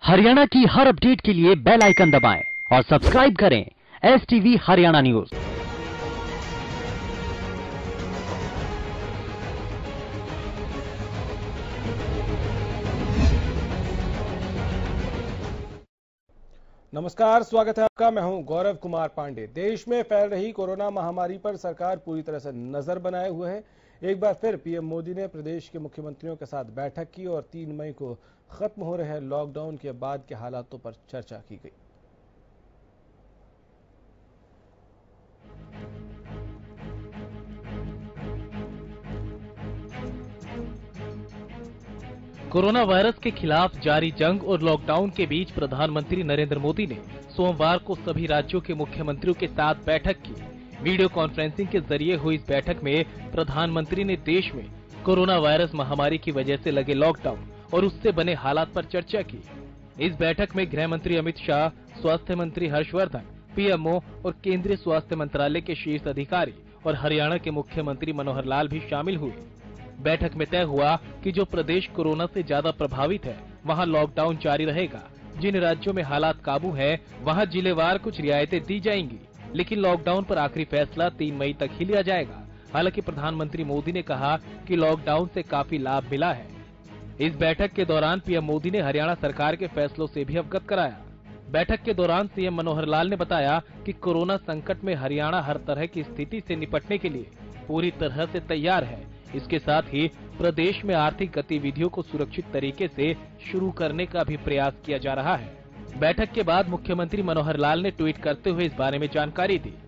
हरियाणा की हर अपडेट के लिए बेल आइकन दबाएं और सब्सक्राइब करें STV हरियाणा न्यूज। नमस्कार, स्वागत है आपका। मैं हूं गौरव कुमार पांडे। देश में फैल रही कोरोना महामारी पर सरकार पूरी तरह से नजर बनाए हुए है। एक बार फिर पीएम मोदी ने प्रदेश के मुख्यमंत्रियों के साथ बैठक की और 3 मई को खत्म हो रहे लॉकडाउन के बाद के हालातों पर चर्चा की गई। कोरोना वायरस के खिलाफ जारी जंग और लॉकडाउन के बीच प्रधानमंत्री नरेंद्र मोदी ने सोमवार को सभी राज्यों के मुख्यमंत्रियों के साथ बैठक की। वीडियो कॉन्फ्रेंसिंग के जरिए हुई इस बैठक में प्रधानमंत्री ने देश में कोरोना वायरस महामारी की वजह से लगे लॉकडाउन और उससे बने हालात पर चर्चा की। इस बैठक में गृह मंत्री अमित शाह, स्वास्थ्य मंत्री हर्षवर्धन, PMO और केंद्रीय स्वास्थ्य मंत्रालय के शीर्ष अधिकारी और हरियाणा के मुख्यमंत्री मनोहर लाल भी शामिल हुए। बैठक में तय हुआ कि जो प्रदेश कोरोना से ज्यादा प्रभावित है वहां लॉकडाउन जारी रहेगा। जिन राज्यों में हालात काबू है वहां जिलेवार कुछ रियायतें दी जाएंगी, लेकिन लॉकडाउन पर आखिरी फैसला 3 मई तक ही लिया जाएगा। हालांकि प्रधानमंत्री मोदी ने कहा कि लॉकडाउन से काफी लाभ मिला है। इस बैठक के दौरान पीएम मोदी ने हरियाणा सरकार के फैसलों से भी अवगत कराया। बैठक के दौरान सीएम मनोहर लाल ने बताया कि कोरोना संकट में हरियाणा हर तरह की स्थिति से निपटने के लिए पूरी तरह से तैयार है। इसके साथ ही प्रदेश में आर्थिक गतिविधियों को सुरक्षित तरीके से शुरू करने का भी प्रयास किया जा रहा है। बैठक के बाद मुख्यमंत्री मनोहर लाल ने ट्वीट करते हुए इस बारे में जानकारी दी।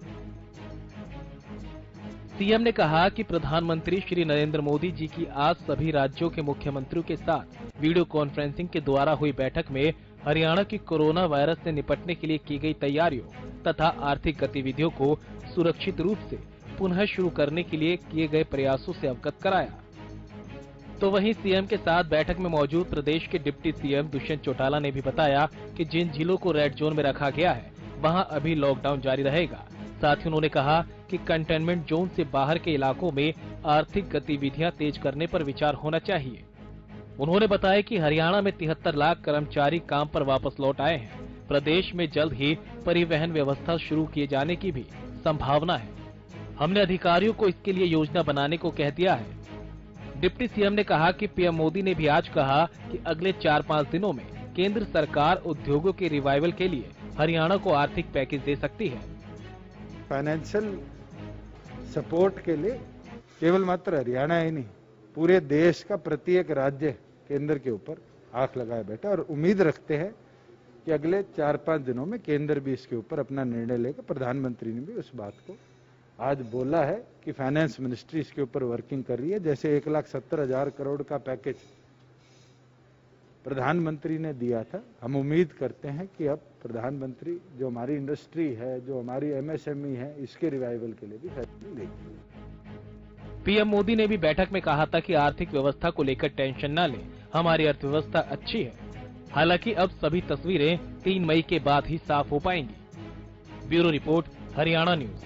सीएम ने कहा कि प्रधानमंत्री श्री नरेंद्र मोदी जी की आज सभी राज्यों के मुख्यमंत्रियों के साथ वीडियो कॉन्फ्रेंसिंग के द्वारा हुई बैठक में हरियाणा की कोरोना वायरस से निपटने के लिए की गई तैयारियों तथा आर्थिक गतिविधियों को सुरक्षित रूप से पुनः शुरू करने के लिए किए गए प्रयासों से अवगत कराया। तो वहीं सीएम के साथ बैठक में मौजूद प्रदेश के डिप्टी सीएम दुष्यंत चौटाला ने भी बताया कि जिन जिलों को रेड जोन में रखा गया है वहां अभी लॉकडाउन जारी रहेगा। साथ ही उन्होंने कहा कि कंटेनमेंट जोन से बाहर के इलाकों में आर्थिक गतिविधियां तेज करने पर विचार होना चाहिए। उन्होंने बताया कि हरियाणा में 73 लाख कर्मचारी काम पर वापस लौट आए हैं। प्रदेश में जल्द ही परिवहन व्यवस्था शुरू किए जाने की भी संभावना है। हमने अधिकारियों को इसके लिए योजना बनाने को कह दिया है। डिप्टी सीएम ने कहा कि पीएम मोदी ने भी आज कहा कि अगले 4-5 दिनों में केंद्र सरकार उद्योगों के रिवाइवल के लिए हरियाणा को आर्थिक पैकेज दे सकती है। फाइनेंशियल सपोर्ट के लिए केवल मात्र हरियाणा ही नहीं, पूरे देश का प्रत्येक राज्य केंद्र के ऊपर आंख लगाए बैठा और उम्मीद रखते हैं कि अगले 4-5 दिनों में केंद्र भी इसके ऊपर अपना निर्णय लेगा। प्रधानमंत्री ने भी उस बात को आज बोला है कि फाइनेंस मिनिस्ट्री इसके ऊपर वर्किंग कर रही है। जैसे 1,70,000 करोड़ का पैकेज प्रधानमंत्री ने दिया था, हम उम्मीद करते हैं कि अब प्रधानमंत्री जो हमारी इंडस्ट्री है, जो हमारी MSME है, इसके रिवाइवल के लिए भी फैसले लेंगे। पीएम मोदी ने भी बैठक में कहा था कि आर्थिक व्यवस्था को लेकर टेंशन न लें, हमारी अर्थव्यवस्था अच्छी है। हालांकि अब सभी तस्वीरें 3 मई के बाद ही साफ हो पाएंगी। Bureau report, Haryana news.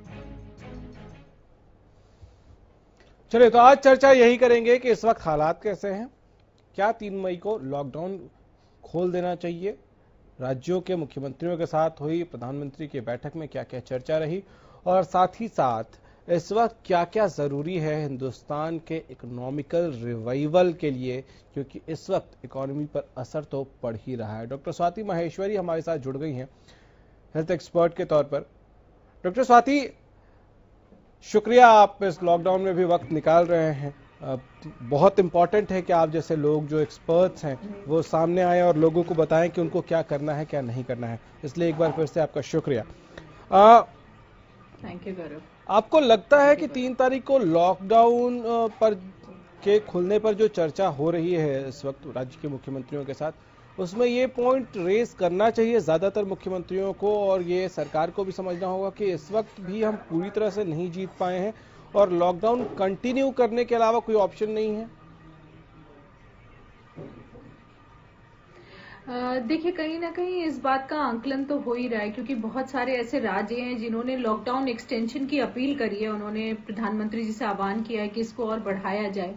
चलिए, तो आज चर्चा यही करेंगे कि इस वक्त हालात कैसे हैं। क्या 3 मई को लॉकडाउन खोल देना चाहिए? राज्यों के मुख्यमंत्रियों के साथ हुई प्रधानमंत्री की बैठक में क्या क्या चर्चा रही, और साथ ही साथ इस वक्त क्या क्या जरूरी है हिंदुस्तान के इकोनॉमिकल रिवाइवल के लिए, क्योंकि इस वक्त इकोनॉमी पर असर तो पड़ ही रहा है। डॉक्टर स्वाति माहेश्वरी हमारे साथ जुड़ गई हैं हेल्थ एक्सपर्ट के तौर पर। डॉक्टर स्वाति, शुक्रिया, आप इस लॉकडाउन में भी वक्त निकाल रहे हैं। बहुत इंपॉर्टेंट है कि आप जैसे लोग जो एक्सपर्ट्स हैं वो सामने आए और लोगों को बताएं कि उनको क्या करना है, क्या नहीं करना है। इसलिए एक बार फिर से आपका शुक्रिया। Thank you Gaurav. आपको लगता है कि 3 तारीख को लॉकडाउन पर के खुलने पर जो चर्चा हो रही है इस वक्त राज्य के मुख्यमंत्रियों के साथ, उसमें ये पॉइंट रेज करना चाहिए ज्यादातर मुख्यमंत्रियों को, और ये सरकार को भी समझना होगा कि इस वक्त भी हम पूरी तरह से नहीं जीत पाए हैं और लॉकडाउन कंटिन्यू करने के अलावा कोई ऑप्शन नहीं है? देखिए, कहीं ना कहीं इस बात का आंकलन तो हो ही रहा है, क्योंकि बहुत सारे ऐसे राज्य हैं जिन्होंने लॉकडाउन एक्सटेंशन की अपील करी है। उन्होंने प्रधानमंत्री जी से आह्वान किया है कि इसको और बढ़ाया जाए।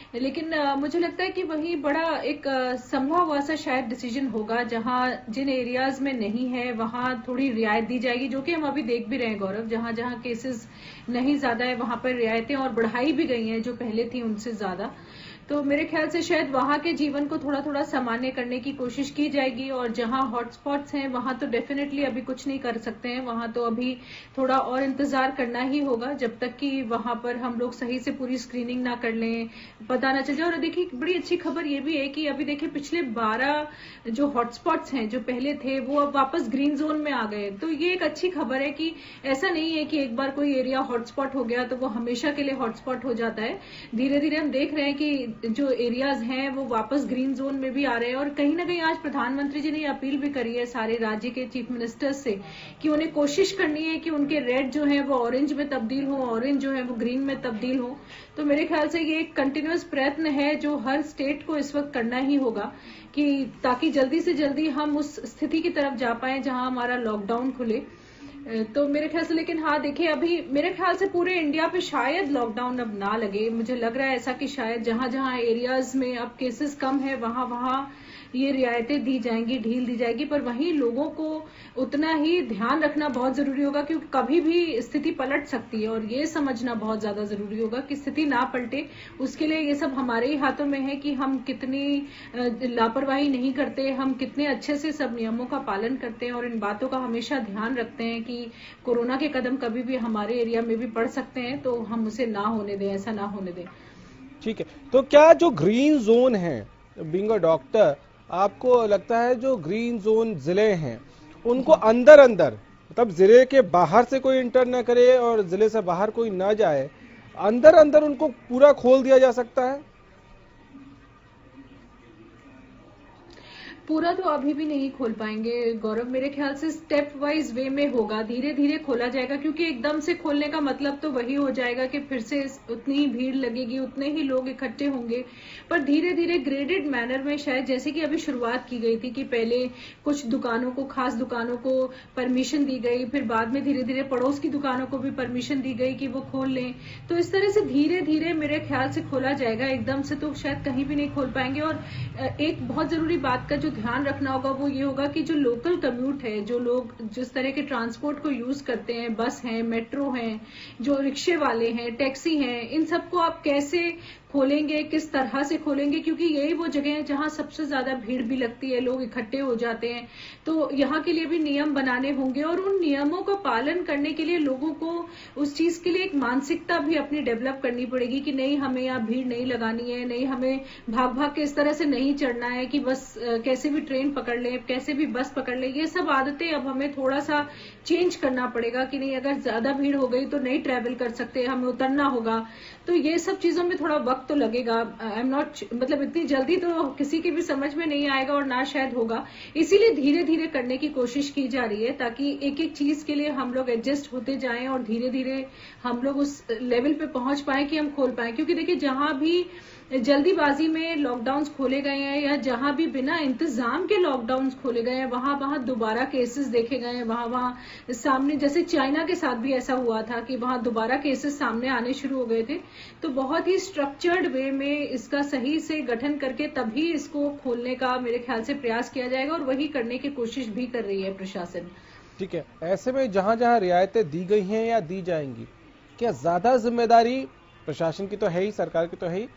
लेकिन मुझे लगता है कि वही बड़ा एक संभव हुआ सा शायद डिसीजन होगा, जहां जिन एरियाज में नहीं है वहां थोड़ी रियायत दी जाएगी, जो कि हम अभी देख भी रहे हैं गौरव। जहां जहां केसेस नहीं ज्यादा है वहां पर रियायतें और बढ़ाई भी गई हैं, जो पहले थी उनसे ज्यादा। तो मेरे ख्याल से शायद वहां के जीवन को थोड़ा थोड़ा सामान्य करने की कोशिश की जाएगी, और जहां हॉटस्पॉट्स हैं वहां तो डेफिनेटली अभी कुछ नहीं कर सकते हैं। वहां तो अभी थोड़ा और इंतजार करना ही होगा जब तक कि वहां पर हम लोग सही से पूरी स्क्रीनिंग ना कर लें, पता ना चल जाए। और देखिए बड़ी अच्छी खबर ये भी है कि अभी देखिए पिछले 12 जो हॉटस्पॉट्स हैं जो पहले थे वो अब वापस ग्रीन जोन में आ गए। तो ये एक अच्छी खबर है कि ऐसा नहीं है कि एक बार कोई एरिया हॉटस्पॉट हो गया तो वो हमेशा के लिए हॉटस्पॉट हो जाता है। धीरे धीरे हम देख रहे हैं कि जो एरियाज हैं वो वापस ग्रीन जोन में भी आ रहे हैं। और कहीं ना कहीं आज प्रधानमंत्री जी ने अपील भी करी है सारे राज्य के चीफ मिनिस्टर्स से कि उन्हें कोशिश करनी है कि उनके रेड जो है वो ऑरेंज में तब्दील हो, ऑरेंज जो है वो ग्रीन में तब्दील हो। तो मेरे ख्याल से ये एक कंटिन्यूअस प्रयत्न है जो हर स्टेट को इस वक्त करना ही होगा, कि ताकि जल्दी से जल्दी हम उस स्थिति की तरफ जा पाए जहां हमारा लॉकडाउन खुले। तो मेरे ख्याल से, लेकिन हाँ देखिए अभी मेरे ख्याल से पूरे इंडिया पे शायद लॉकडाउन अब ना लगे। मुझे लग रहा है ऐसा कि शायद जहां जहां एरियाज में अब केसेस कम है वहां वहां ये रियायतें दी जाएंगी, ढील दी जाएगी। पर वहीं लोगों को उतना ही ध्यान रखना बहुत जरूरी होगा, क्योंकि कभी भी स्थिति पलट सकती है, और ये समझना बहुत ज्यादा जरूरी होगा कि स्थिति ना पलटे। उसके लिए ये सब हमारे ही हाथों में है कि हम कितनी लापरवाही नहीं करते, हम कितने अच्छे से सब नियमों का पालन करते हैं, और इन बातों का हमेशा ध्यान रखते हैं कि कोरोना के कदम कभी भी हमारे एरिया में भी पड़ सकते हैं, तो हम उसे ना होने दें, ऐसा ना होने दें। ठीक है, तो क्या जो ग्रीन जोन है, बीइंग अ डॉक्टर, आपको लगता है जो ग्रीन जोन जिले हैं उनको अंदर अंदर, मतलब जिले के बाहर से कोई इंटर न करे और जिले से बाहर कोई ना जाए, अंदर अंदर उनको पूरा खोल दिया जा सकता है? पूरा तो अभी भी नहीं खोल पाएंगे गौरव। मेरे ख्याल से स्टेप वाइज वे में होगा, धीरे धीरे खोला जाएगा, क्योंकि एकदम से खोलने का मतलब तो वही हो जाएगा कि फिर से उतनी ही भीड़ लगेगी, उतने ही लोग इकट्ठे होंगे। पर धीरे धीरे ग्रेडेड मैनर में, शायद जैसे कि अभी शुरुआत की गई थी कि पहले कुछ दुकानों को, खास दुकानों को परमिशन दी गई, फिर बाद में धीरे धीरे पड़ोस की दुकानों को भी परमिशन दी गई कि वो खोल लें। तो इस तरह से धीरे धीरे मेरे ख्याल से खोला जाएगा, एकदम से तो शायद कहीं भी नहीं खोल पाएंगे। और एक बहुत जरूरी बात का जो ध्यान रखना होगा वो ये होगा कि जो लोकल कम्यूट है, जो लोग जिस तरह के ट्रांसपोर्ट को यूज करते हैं, बस हैं, मेट्रो हैं, जो रिक्शे वाले हैं, टैक्सी हैं, इन सबको आप कैसे खोलेंगे, किस तरह से खोलेंगे, क्योंकि यही वो जगह है जहां सबसे ज्यादा भीड़ भी लगती है, लोग इकट्ठे हो जाते हैं। तो यहाँ के लिए भी नियम बनाने होंगे, और उन नियमों का पालन करने के लिए लोगों को उस चीज के लिए एक मानसिकता भी अपनी डेवलप करनी पड़ेगी कि नहीं, हमें यहाँ भीड़ नहीं लगानी है, नहीं हमें भाग भाग के इस तरह से नहीं चढ़ना है कि बस कैसे भी ट्रेन पकड़ ले, कैसे भी बस पकड़ ले। ये सब आदतें अब हमें थोड़ा सा चेंज करना पड़ेगा कि नहीं, अगर ज्यादा भीड़ हो गई तो नहीं ट्रेवल कर सकते, हमें उतरना होगा। तो ये सब चीजों में थोड़ा वक्त तो लगेगा। आई एम नॉट, मतलब इतनी जल्दी तो किसी की भी समझ में नहीं आएगा, और ना शायद होगा। इसीलिए धीरे धीरे करने की कोशिश की जा रही है, ताकि एक एक चीज के लिए हम लोग एडजस्ट होते जाएं और धीरे धीरे हम लोग उस लेवल पे पहुंच पाए कि हम खोल पाए। क्योंकि देखिए जहां भी जल्दीबाजी में लॉकडाउन्स खोले गए हैं, या जहां भी बिना इंतजाम के लॉकडाउन्स खोले गए हैं, वहां वहां दोबारा केसेस देखे गए हैं, वहां वहां सामने, जैसे चाइना के साथ भी ऐसा हुआ था कि वहां दोबारा केसेस सामने आने शुरू हो गए थे। तो बहुत ही स्ट्रक्चर्ड वे में इसका सही से गठन करके तभी इसको खोलने का मेरे ख्याल से प्रयास किया जाएगा, और वही करने की कोशिश भी कर रही है प्रशासन। ठीक है, ऐसे में जहां जहां रियायतें दी गई हैं या दी जाएंगी, क्या ज्यादा जिम्मेदारी प्रशासन की तो है ही, सरकार की तो है ही,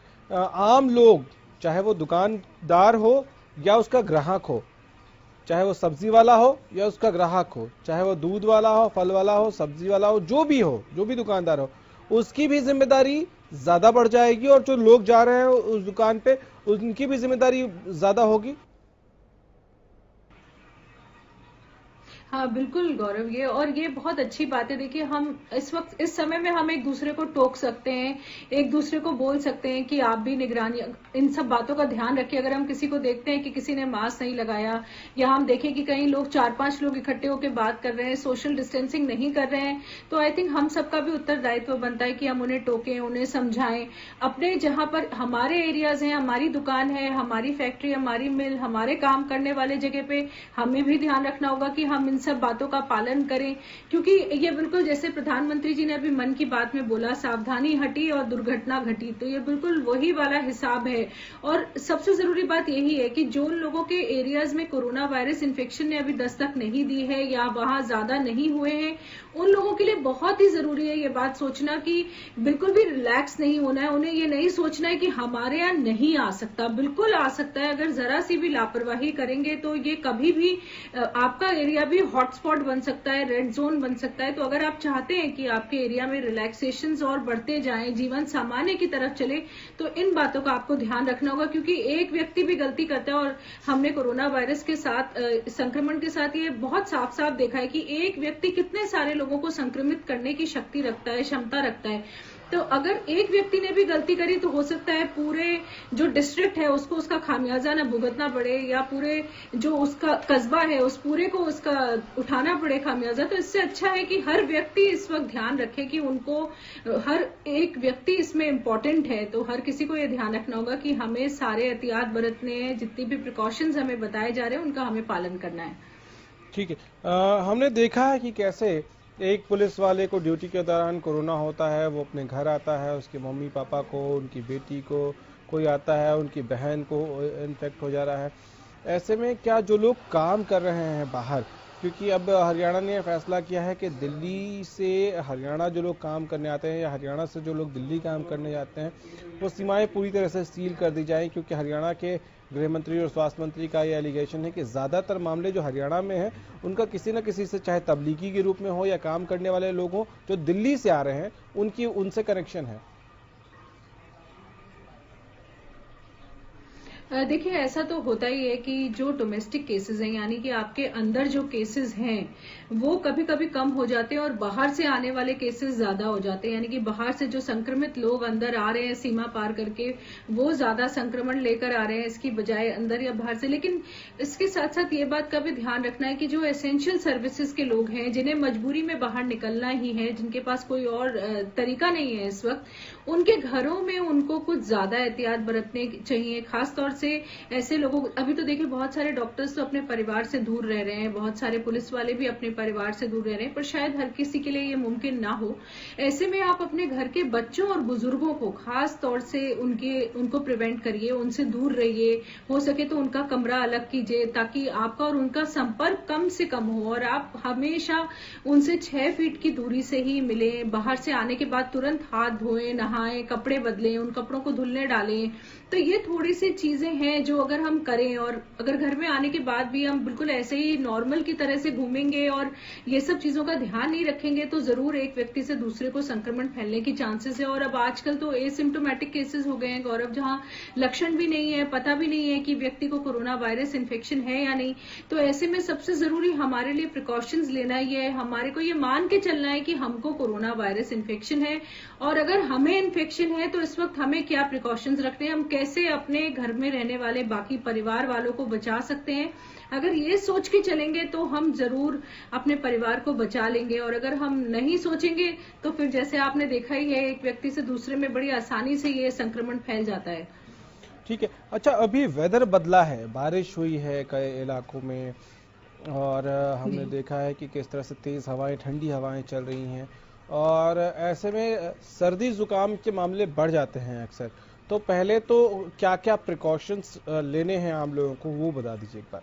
आम लोग, चाहे वो दुकानदार हो या उसका ग्राहक हो, चाहे वो सब्जी वाला हो या उसका ग्राहक हो, चाहे वो दूध वाला हो, फल वाला हो, सब्जी वाला हो, जो भी हो, जो भी दुकानदार हो, उसकी भी जिम्मेदारी ज्यादा बढ़ जाएगी, और जो लोग जा रहे हैं उस दुकान पे उनकी भी जिम्मेदारी ज्यादा होगी? हाँ बिल्कुल गौरव, ये बहुत अच्छी बात है। देखिए हम इस वक्त, इस समय में हम एक दूसरे को टोक सकते हैं, एक दूसरे को बोल सकते हैं कि आप भी निगरानी, इन सब बातों का ध्यान रखिए। अगर हम किसी को देखते हैं कि किसी ने मास्क नहीं लगाया, या हम देखें कि कहीं लोग 4-5 लोग इकट्ठे होकर बात कर रहे हैं, सोशल डिस्टेंसिंग नहीं कर रहे हैं, तो आई थिंक हम सबका भी उत्तरदायित्व बनता है कि हम उन्हें टोकें, उन्हें समझाएं। अपने जहां पर हमारे एरियाज हैं, हमारी दुकान है, हमारी फैक्ट्री, हमारी मिल, हमारे काम करने वाले जगह पे हमें भी ध्यान रखना होगा कि हम इन सब बातों का पालन करें, क्योंकि ये बिल्कुल जैसे प्रधानमंत्री जी ने अभी मन की बात में बोला, सावधानी हटी और दुर्घटना घटी, तो ये बिल्कुल वही वाला हिसाब है। और सबसे जरूरी बात यही है कि जो लोगों के एरियाज में कोरोना वायरस इन्फेक्शन ने अभी दस्तक नहीं दी है या वहां ज्यादा नहीं हुए हैं, उन लोगों के लिए बहुत ही जरूरी है ये बात सोचना कि बिल्कुल भी रिलैक्स नहीं होना है। उन्हें ये नहीं सोचना है कि हमारे यहाँ नहीं आ सकता, बिल्कुल आ सकता है। अगर जरा सी भी लापरवाही करेंगे तो ये कभी भी आपका एरिया भी हॉटस्पॉट बन सकता है, रेड जोन बन सकता है। तो अगर आप चाहते हैं कि आपके एरिया में रिलैक्सेशंस और बढ़ते जाएं, जीवन सामान्य की तरफ चले, तो इन बातों का आपको ध्यान रखना होगा, क्योंकि एक व्यक्ति भी गलती करता है। और हमने कोरोना वायरस के साथ संक्रमण के साथ ये बहुत साफ साफ देखा है कि एक व्यक्ति कितने सारे लोगों को संक्रमित करने की शक्ति रखता है, क्षमता रखता है। तो अगर एक व्यक्ति ने भी गलती करी तो हो सकता है पूरे जो डिस्ट्रिक्ट है उसको उसका खामियाजा न भुगतना पड़े, या पूरे जो उसका कस्बा है उस पूरे को उसका उठाना पड़े खामियाजा। तो इससे अच्छा है कि हर व्यक्ति इस वक्त ध्यान रखे कि उनको हर एक व्यक्ति इसमें इम्पोर्टेंट है। तो हर किसी को ये ध्यान रखना होगा कि हमें सारे एहतियात बरतने हैं, जितनी भी प्रिकॉशंस हमें बताए जा रहे हैं उनका हमें पालन करना है। ठीक है, हमने देखा है कि कैसे एक पुलिस वाले को ड्यूटी के दौरान कोरोना होता है, वो अपने घर आता है, उसके मम्मी पापा को, उनकी बेटी को कोई आता है, उनकी बहन को इन्फेक्ट हो जा रहा है। ऐसे में क्या जो लोग काम कर रहे हैं बाहर, क्योंकि अब हरियाणा ने फैसला किया है कि दिल्ली से हरियाणा जो लोग काम करने आते हैं या हरियाणा से जो लोग दिल्ली काम करने जाते हैं वो सीमाएं पूरी तरह से सील कर दी जाएं, क्योंकि हरियाणा के गृह मंत्री और स्वास्थ्य मंत्री का ये एलिगेशन है कि ज्यादातर मामले जो हरियाणा में हैं उनका किसी न किसी से, चाहे तबलीगी के रूप में हो या काम करने वाले लोग हों जो दिल्ली से आ रहे हैं, उनसे कनेक्शन है। देखिए, ऐसा तो होता ही है कि जो डोमेस्टिक केसेस हैं, यानी कि आपके अंदर जो केसेस हैं वो कभी कभी कम हो जाते हैं और बाहर से आने वाले केसेस ज्यादा हो जाते हैं। यानी कि बाहर से जो संक्रमित लोग अंदर आ रहे हैं सीमा पार करके, वो ज्यादा संक्रमण लेकर आ रहे हैं इसकी बजाय अंदर या बाहर से। लेकिन इसके साथ साथ ये बात का भी ध्यान रखना है कि जो एसेंशियल सर्विसेज के लोग हैं, जिन्हें मजबूरी में बाहर निकलना ही है, जिनके पास कोई और तरीका नहीं है इस वक्त, उनके घरों में उनको कुछ ज्यादा एहतियात बरतने चाहिए। खासतौर से ऐसे लोगों, अभी तो देखिए बहुत सारे डॉक्टर्स तो अपने परिवार से दूर रह रहे हैं, बहुत सारे पुलिस वाले भी अपने परिवार से दूर रह रहे हैं, पर शायद हर किसी के लिए ये मुमकिन ना हो। ऐसे में आप अपने घर के बच्चों और बुजुर्गों को खास तौर से उनको प्रिवेंट करिए, उनसे दूर रहिए। हो सके तो उनका कमरा अलग कीजिए ताकि आपका और उनका संपर्क कम से कम हो, और आप हमेशा उनसे 6 फीट की दूरी से ही मिलें। बाहर से आने के बाद तुरंत हाथ धोएं, नहाएं, कपड़े बदलें, उन कपड़ों को धुलने डालें। तो ये थोड़ी सी चीजें हैं जो अगर हम करें, और अगर घर में आने के बाद भी हम बिल्कुल ऐसे ही नॉर्मल की तरह से घूमेंगे और ये सब चीजों का ध्यान नहीं रखेंगे, तो जरूर एक व्यक्ति से दूसरे को संक्रमण फैलने की चांसेस है। और अब आजकल तो एसिम्प्टोमेटिक केसेस हो गए हैं गौरव, जहां लक्षण भी नहीं है, पता भी नहीं है कि व्यक्ति को कोरोना वायरस इन्फेक्शन है या नहीं। तो ऐसे में सबसे जरूरी हमारे लिए प्रिकॉशंस लेना ही है। हमारे को ये मान के चलना है कि हमको कोरोना वायरस इन्फेक्शन है, और अगर हमें इन्फेक्शन है तो इस वक्त हमें क्या प्रिकॉशंस रखने हैं, हम कैसे अपने घर में रहने वाले बाकी परिवार वालों को बचा सकते हैं। अगर ये सोच के चलेंगे तो हम जरूर अपने परिवार को बचा लेंगे, और अगर हम नहीं सोचेंगे तो फिर जैसे आपने देखा ही है, एक व्यक्ति से दूसरे में बड़ी आसानी से ये संक्रमण फैल जाता है। ठीक है, अच्छा, अभी वेदर बदला है, बारिश हुई है कई इलाकों में, और हमने देखा है कि किस तरह से तेज हवाएं, ठंडी हवाएं चल रही हैं, और ऐसे में सर्दी जुकाम के मामले बढ़ जाते हैं अक्सर। तो पहले तो क्या क्या प्रिकॉशंस लेने हैं आम लोगों को, वो बता दीजिए एक बार।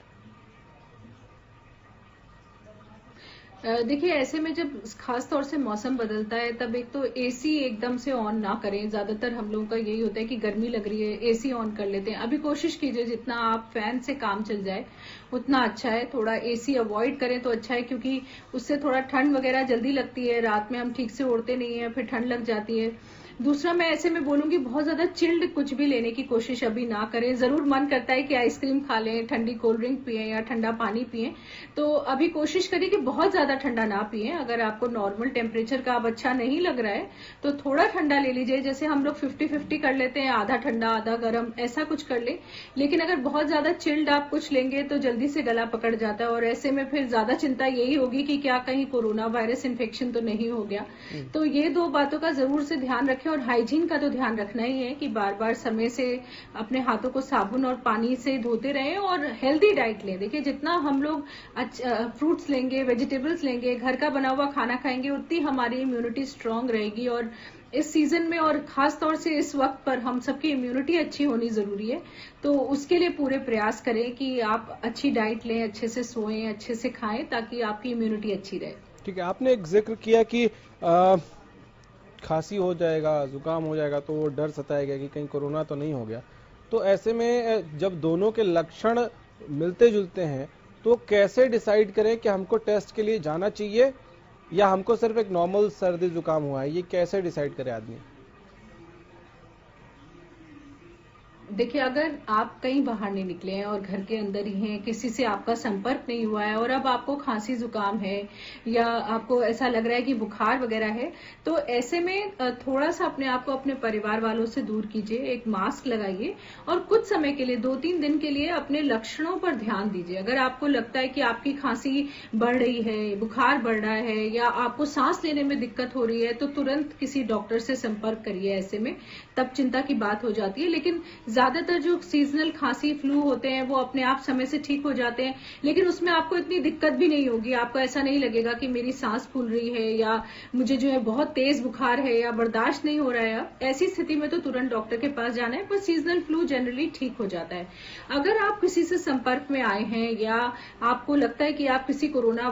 देखिए, ऐसे में जब खास तौर से मौसम बदलता है तब एक तो एसी एकदम से ऑन ना करें। ज्यादातर हम लोगों का यही होता है कि गर्मी लग रही है, एसी ऑन कर लेते हैं। अभी कोशिश कीजिए जितना आप फैन से काम चल जाए उतना अच्छा है। थोड़ा एसी अवॉइड करें तो अच्छा है, क्योंकि उससे थोड़ा ठंड वगैरह जल्दी लगती है, रात में हम ठीक से ओढ़ते नहीं है, फिर ठंड लग जाती है। दूसरा, मैं ऐसे में बोलूंगी बहुत ज्यादा चिल्ड कुछ भी लेने की कोशिश अभी ना करें। जरूर मन करता है कि आइसक्रीम खा लें, ठंडी कोल्ड ड्रिंक पिए या ठंडा पानी पिए, तो अभी कोशिश करिए कि बहुत ज्यादा ठंडा ना पिए। अगर आपको नॉर्मल टेम्परेचर का अब अच्छा नहीं लग रहा है तो थोड़ा ठंडा ले लीजिए, जैसे हम लोग 50-50 कर लेते हैं, आधा ठंडा आधा गर्म, ऐसा कुछ कर ले। लेकिन अगर बहुत ज्यादा चिल्ड आप कुछ लेंगे तो जल्दी से गला पकड़ जाता है, और ऐसे में फिर ज्यादा चिंता यही होगी कि क्या कहीं कोरोना वायरस इन्फेक्शन तो नहीं हो गया। तो ये 2 बातों का जरूर से ध्यान रखें। रखें और हाइजीन का तो ध्यान रखना ही है कि बार बार समय से अपने हाथों को साबुन और पानी से धोते रहें और हेल्दी डाइट लें। देखिए, जितना हम लोग फ्रूट्स लेंगे, वेजिटेबल्स लेंगे, घर का बना हुआ खाना खाएंगे, उतनी हमारी इम्यूनिटी स्ट्रांग रहेगी। और इस सीजन में और खास तौर से इस वक्त पर हम सबकी इम्यूनिटी अच्छी होनी जरूरी है। तो उसके लिए पूरे प्रयास करें कि आप अच्छी डाइट लें, अच्छे से सोएं, अच्छे से खाएं, ताकि आपकी इम्यूनिटी अच्छी रहे। ठीक है, आपने एक जिक्र किया कि खांसी हो जाएगा, जुकाम हो जाएगा तो वो डर सताएगा कि कहीं कोरोना तो नहीं हो गया। तो ऐसे में जब दोनों के लक्षण मिलते जुलते हैं तो कैसे डिसाइड करें कि हमको टेस्ट के लिए जाना चाहिए या हमको सिर्फ एक नॉर्मल सर्दी जुकाम हुआ है, ये कैसे डिसाइड करे आदमी? देखिए, अगर आप कहीं बाहर नहीं निकले हैं और घर के अंदर ही हैं, किसी से आपका संपर्क नहीं हुआ है और अब आपको खांसी जुकाम है या आपको ऐसा लग रहा है कि बुखार वगैरह है, तो ऐसे में थोड़ा सा अपने आप को अपने परिवार वालों से दूर कीजिए, एक मास्क लगाइए और कुछ समय के लिए 2-3 दिन के लिए अपने लक्षणों पर ध्यान दीजिए। अगर आपको लगता है कि आपकी खांसी बढ़ रही है, बुखार बढ़ रहा है या आपको सांस लेने में दिक्कत हो रही है, तो तुरंत किसी डॉक्टर से संपर्क करिए। ऐसे में तब चिंता की बात हो जाती है। लेकिन ज्यादातर जो सीजनल खांसी फ्लू होते हैं वो अपने आप समय से ठीक हो जाते हैं, लेकिन उसमें आपको इतनी दिक्कत भी नहीं होगी। आपको ऐसा नहीं लगेगा कि मेरी सांस फूल रही है या मुझे जो है बहुत तेज बुखार है या बर्दाश्त नहीं हो रहा है। ऐसी स्थिति में तो तुरंत डॉक्टर के पास जाना है, पर सीजनल फ्लू जनरली ठीक हो जाता है। अगर आप किसी से संपर्क में आए हैं या आपको लगता है कि आप किसी कोरोना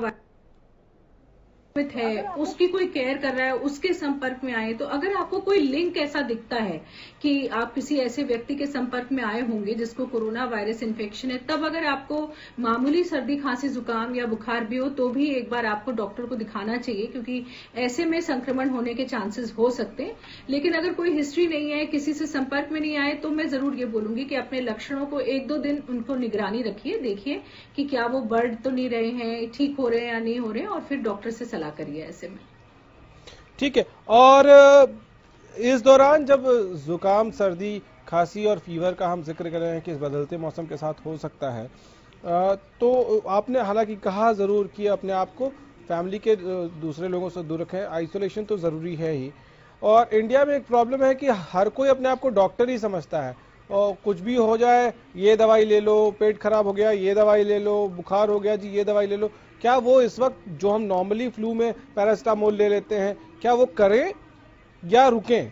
है, उसकी कोई केयर कर रहा है, उसके संपर्क में आए, तो अगर आपको कोई लिंक ऐसा दिखता है कि आप किसी ऐसे व्यक्ति के संपर्क में आए होंगे जिसको कोरोना वायरस इन्फेक्शन है, तब अगर आपको मामूली सर्दी खांसी जुकाम या बुखार भी हो तो भी एक बार आपको डॉक्टर को दिखाना चाहिए, क्योंकि ऐसे में संक्रमण होने के चांसेस हो सकते हैं। लेकिन अगर कोई हिस्ट्री नहीं है, किसी से संपर्क में नहीं आए, तो मैं जरूर ये बोलूंगी कि अपने लक्षणों को 1-2 दिन उनको निगरानी रखिए, देखिए कि क्या वो बढ़ तो नहीं रहे हैं, ठीक हो रहे हैं या नहीं हो रहे हैं, और फिर डॉक्टर से सलाह करिए ऐसे में। ठीक है, और इस दौरान जब जुकाम, सर्दी, खांसी और फीवर का हम जिक्र कर रहे हैं कि इस बदलते मौसम के साथ हो सकता है, तो आपने हालांकि कहा जरूर कि अपने आप को फैमिली के दूसरे लोगों से दूर रखें, आइसोलेशन तो जरूरी है ही। और इंडिया में एक प्रॉब्लम है कि हर कोई अपने आप को डॉक्टर ही समझता है और कुछ भी हो जाए ये दवाई ले लो, पेट खराब हो गया ये दवाई ले लो, बुखार हो गया जी ये दवाई ले लो। क्या वो इस वक्त जो हम नॉर्मली फ्लू में पैरासिटामोल ले लेते हैं, क्या वो करें या रुकें?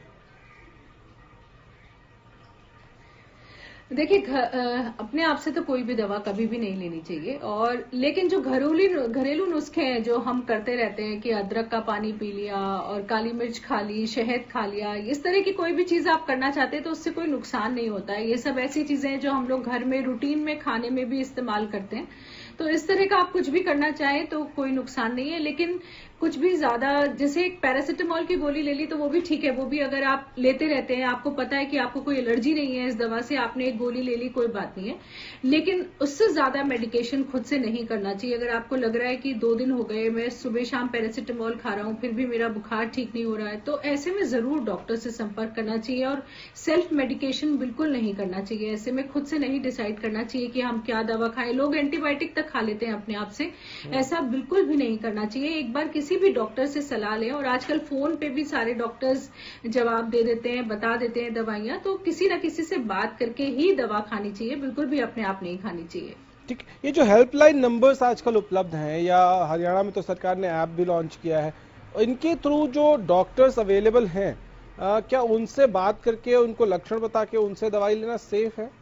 देखिए, अपने आप से तो कोई भी दवा कभी भी नहीं लेनी चाहिए, और लेकिन जो घरेलू नुस्खे हैं जो हम करते रहते हैं कि अदरक का पानी पी लिया और काली मिर्च खा ली, शहद खा लिया, इस तरह की कोई भी चीज आप करना चाहते हैं तो उससे कोई नुकसान नहीं होता है। ये सब ऐसी चीजें हैं जो हम लोग घर में रूटीन में खाने में भी इस्तेमाल करते हैं, तो इस तरह का आप कुछ भी करना चाहें तो कोई नुकसान नहीं है। लेकिन कुछ भी ज्यादा, जैसे एक पैरासिटामोल की गोली ले ली तो वो भी ठीक है, वो भी अगर आप लेते रहते हैं, आपको पता है कि आपको कोई एलर्जी नहीं है इस दवा से, आपने एक गोली ले ली, कोई बात नहीं है। लेकिन उससे ज्यादा मेडिकेशन खुद से नहीं करना चाहिए। अगर आपको लग रहा है कि 2 दिन हो गए मैं सुबह शाम पैरासिटामोल खा रहा हूं फिर भी मेरा बुखार ठीक नहीं हो रहा है, तो ऐसे में जरूर डॉक्टर से संपर्क करना चाहिए और सेल्फ मेडिकेशन बिल्कुल नहीं करना चाहिए। ऐसे में खुद से नहीं डिसाइड करना चाहिए कि हम क्या दवा खाएं। लोग एंटीबायोटिक तक खा लेते हैं अपने आप से, ऐसा बिल्कुल भी नहीं करना चाहिए। एक बार किसी भी डॉक्टर से सलाह लें, और आजकल फोन पे भी सारे डॉक्टर्स जवाब दे देते हैं, बता देते हैं दवाइयां, तो किसी ना किसी से बात करके ही दवा खानी चाहिए, बिल्कुल भी अपने आप नहीं खानी चाहिए। ठीक, ये जो हेल्पलाइन नंबर्स आजकल उपलब्ध हैं, या हरियाणा में तो सरकार ने ऐप भी लॉन्च किया है, इनके थ्रू जो डॉक्टर्स अवेलेबल हैं, क्या उनसे बात करके उनको लक्षण बता के उनसे दवाई लेना सेफ है?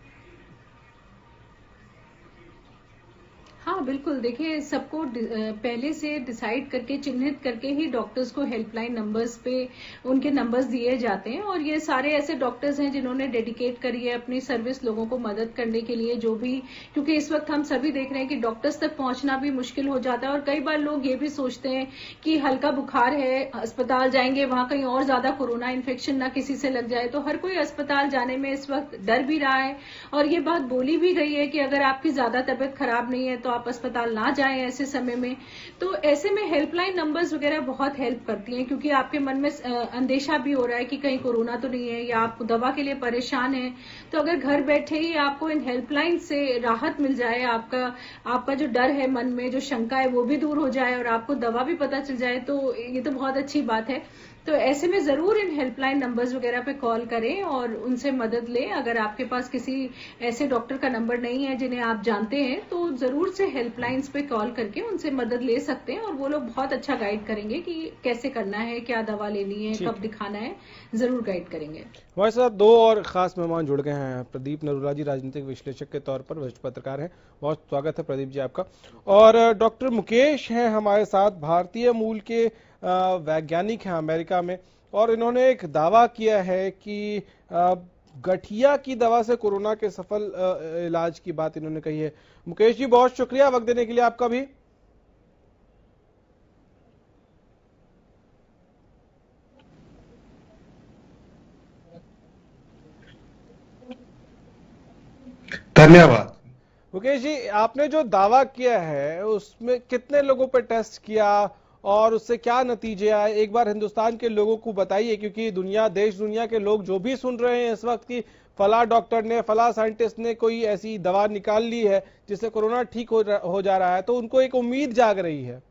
हाँ बिल्कुल, देखिए सबको पहले से डिसाइड करके, चिन्हित करके ही डॉक्टर्स को हेल्पलाइन नंबर्स पे उनके नंबर्स दिए जाते हैं, और ये सारे ऐसे डॉक्टर्स हैं जिन्होंने डेडिकेट करी है अपनी सर्विस लोगों को मदद करने के लिए, जो भी, क्योंकि इस वक्त हम सभी देख रहे हैं कि डॉक्टर्स तक पहुंचना भी मुश्किल हो जाता है, और कई बार लोग ये भी सोचते हैं कि हल्का बुखार है, अस्पताल जाएंगे, वहां कहीं और ज्यादा कोरोना इन्फेक्शन ना किसी से लग जाए, तो हर कोई अस्पताल जाने में इस वक्त डर भी रहा है। और ये बात बोली भी गई है कि अगर आपकी ज्यादा तबियत खराब नहीं है तो आप अस्पताल ना जाएं ऐसे समय में। तो ऐसे में हेल्पलाइन नंबर्स वगैरह बहुत हेल्प करती हैं, क्योंकि आपके मन में अंदेशा भी हो रहा है कि कहीं कोरोना तो नहीं है, या आप दवा के लिए परेशान हैं, तो अगर घर बैठे ही आपको इन हेल्पलाइन से राहत मिल जाए, आपका जो डर है मन में, जो शंका है वो भी दूर हो जाए और आपको दवा भी पता चल जाए, तो ये तो बहुत अच्छी बात है। तो ऐसे में जरूर इन हेल्पलाइन नंबर्स वगैरह पे कॉल करें और उनसे मदद लें। अगर आपके पास किसी ऐसे डॉक्टर का नंबर नहीं है जिन्हें आप जानते हैं तो जरूर से हेल्पलाइंस पे कॉल करके उनसे मदद ले सकते हैं और वो लोग बहुत अच्छा गाइड करेंगे कि कैसे करना है, क्या दवा लेनी है, कब दिखाना है, जरूर गाइड करेंगे। हमारे साथ दो और खास मेहमान जुड़ गए हैं। प्रदीप नरूला जी राजनीतिक विश्लेषक के तौर पर वरिष्ठ पत्रकार हैं, बहुत स्वागत है प्रदीप जी आपका। और डॉक्टर मुकेश हैं हमारे साथ, भारतीय मूल के वैज्ञानिक हैं अमेरिका में, और इन्होंने एक दावा किया है कि गठिया की दवा से कोरोना के सफल इलाज की बात इन्होंने कही है। मुकेश जी बहुत शुक्रिया वक्त देने के लिए आपका भी। धन्यवाद। मुकेश जी, आपने जो दावा किया है उसमें कितने लोगों पर टेस्ट किया और उससे क्या नतीजे आए, एक बार हिंदुस्तान के लोगों को बताइए, क्योंकि देश दुनिया के लोग जो भी सुन रहे हैं इस वक्त की फला डॉक्टर ने, फला साइंटिस्ट ने कोई ऐसी दवा निकाल ली है जिससे कोरोना ठीक हो जा रहा है, तो उनको एक उम्मीद जाग रही है।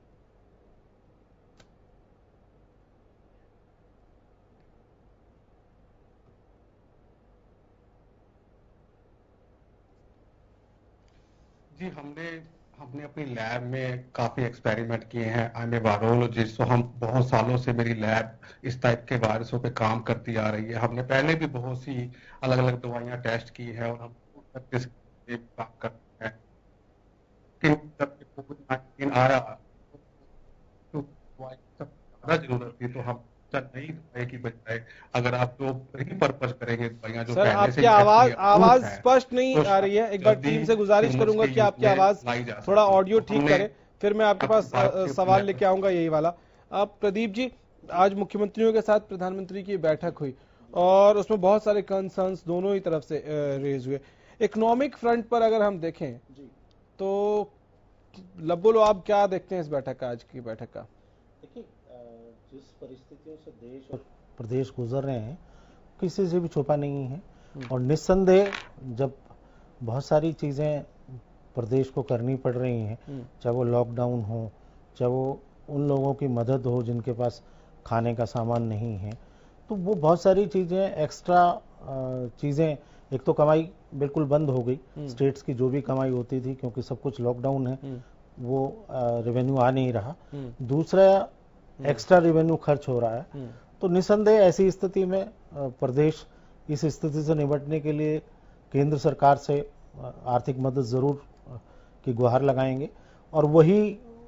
जी, हमने अपनी लैब में काफी एक्सपेरिमेंट किए हैं। आई एम वायरोलॉजिस्ट, तो हम बहुत सालों से मेरी लैब इस टाइप के वायरसों पे काम करती आ रही है। हमने पहले भी बहुत सी अलग अलग दवाइयां टेस्ट की है और हम काम करते हैं। लेकिन जब कोविड-19 आया तो दवाई की ज्यादा जरूरत थी, तो हम नहीं दवाई की बजाय अगर आप जो रिपर्पज करेंगे दवाइयां जो सर, पहले से आपकी आवाज स्पष्ट नहीं आ रही है। एक बार टीम से गुजारिश करूंगा कि आपकी आवाज थोड़ा ऑडियो ठीक करें, फिर मैं आपके पास सवाल लेके आऊंगा यही वाला। अब प्रदीप जी, आज मुख्यमंत्रियों के साथ प्रधानमंत्री की बैठक हुई और उसमें बहुत सारे कंसर्न्स दोनों ही तरफ से रेज हुए। इकोनॉमिक फ्रंट पर अगर हम देखें तो लब्बुल, आप क्या देखते हैं इस बैठक का, आज की बैठक का? देखिए, जिस परिस्थितियों से देश और प्रदेश गुजर रहे हैं किसी से भी छुपा नहीं है, और निस्संदेह जब बहुत सारी चीजें प्रदेश को करनी पड़ रही हैं, चाहे वो लॉकडाउन हो, चाहे वो उन लोगों की मदद हो जिनके पास खाने का सामान नहीं है, तो वो बहुत सारी चीजें एक्स्ट्रा चीजें, एक तो कमाई बिल्कुल बंद हो गई, स्टेट्स की जो भी कमाई होती थी, क्योंकि सब कुछ लॉकडाउन है, वो रेवेन्यू आ नहीं रहा। दूसरा, एक्स्ट्रा रेवेन्यू खर्च हो रहा है। तो निसंदेह ऐसी स्थिति में प्रदेश इस स्थिति से निपटने के लिए केंद्र सरकार से आर्थिक मदद जरूर की गुहार लगाएंगे, और वही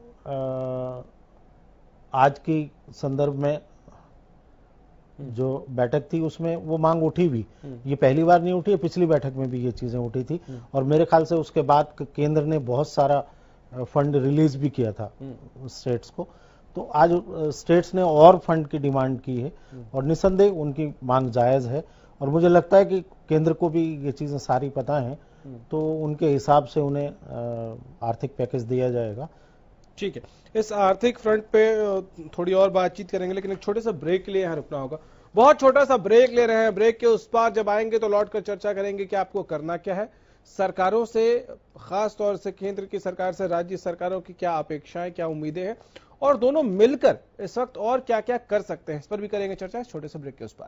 आज की संदर्भ में जो बैठक थी उसमें वो मांग उठी भी। ये पहली बार नहीं उठी है, पिछली बैठक में भी ये चीजें उठी थी, और मेरे ख्याल से उसके बाद केंद्र ने बहुत सारा फंड रिलीज भी किया था स्टेट्स को। तो आज स्टेट्स ने और फंड की डिमांड की है, और निसंदेह उनकी मांग जायज है, और मुझे लगता है कि केंद्र को भी ये चीजें सारी पता हैं, तो उनके हिसाब से उन्हें आर्थिक पैकेज दिया जाएगा। ठीक है, इस आर्थिक फ्रंट पे थोड़ी और बातचीत करेंगे, लेकिन एक छोटे सा ब्रेक के लिए यहाँ रुकना होगा। बहुत छोटा सा ब्रेक ले रहे हैं, ब्रेक के उस पार जब आएंगे तो लौट कर चर्चा करेंगे कि आपको करना क्या है, सरकारों से, खास तौर से केंद्र की सरकार से राज्य सरकारों की क्या अपेक्षाएं, क्या उम्मीदें हैं, और दोनों मिलकर इस वक्त और क्या क्या कर सकते हैं, इस पर भी करेंगे चर्चा छोटे से ब्रेक के उस पार।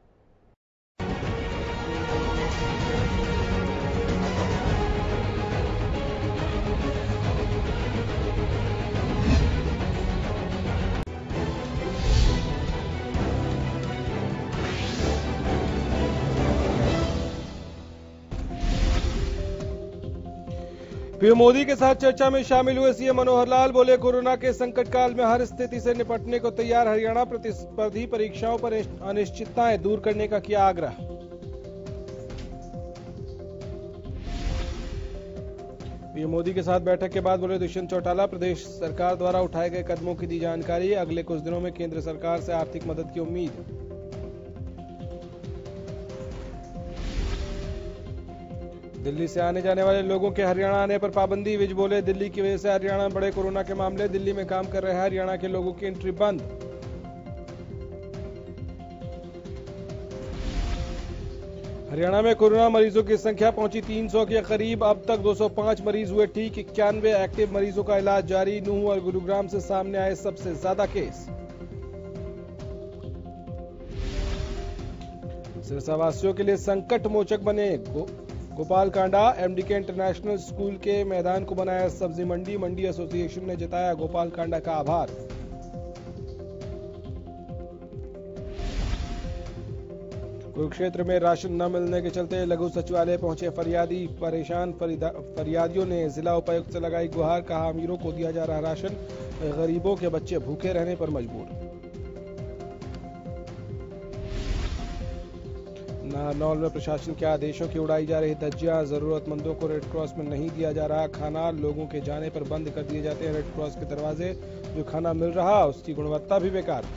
पीएम मोदी के साथ चर्चा में शामिल हुए सीएम मनोहर लाल, बोले कोरोना के संकट काल में हर स्थिति से निपटने को तैयार, हरियाणा प्रतिस्पर्धी परीक्षाओं पर अनिश्चितताएं दूर करने का किया आग्रह। पीएम मोदी के साथ बैठक के बाद बोले दुष्यंत चौटाला, प्रदेश सरकार द्वारा उठाए गए कदमों की दी जानकारी, अगले कुछ दिनों में केंद्र सरकार से आर्थिक मदद की उम्मीद। दिल्ली से आने जाने वाले लोगों के हरियाणा आने पर पाबंदी, विज बोले दिल्ली की वजह से हरियाणा में बढ़े कोरोना के मामले, दिल्ली में काम कर रहे हरियाणा के लोगों की एंट्री बंद। हरियाणा में कोरोना मरीजों की संख्या पहुंची 300 के करीब, अब तक 205 मरीज हुए ठीक, 91 एक्टिव मरीजों का इलाज जारी, नूंह और गुरुग्राम से सामने आए सबसे ज्यादा केस। सिरसावासियों के लिए संकट मोचक बने Gopal Kanda. MDK international school के मैदान को बनाया सब्जी मंडी। मंडी एसोसिएशन ने जताया गोपाल कांडा का आभार। कुरुक्षेत्र में राशन न मिलने के चलते लघु सचिवालय पहुंचे फरियादी। परेशान फरियादियों ने जिला उपायुक्त से लगाई गुहार। कहा अमीरों को दिया जा रहा राशन, गरीबों के बच्चे भूखे रहने पर मजबूर। नारनौल में प्रशासन के आदेशों की उड़ाई जा रही धज्जियां। जरूरतमंदों को रेड क्रॉस में नहीं दिया जा रहा खाना। लोगों के जाने पर बंद कर दिए जाते हैं रेड क्रॉस के दरवाजे। जो खाना मिल रहा उसकी गुणवत्ता भी बेकार।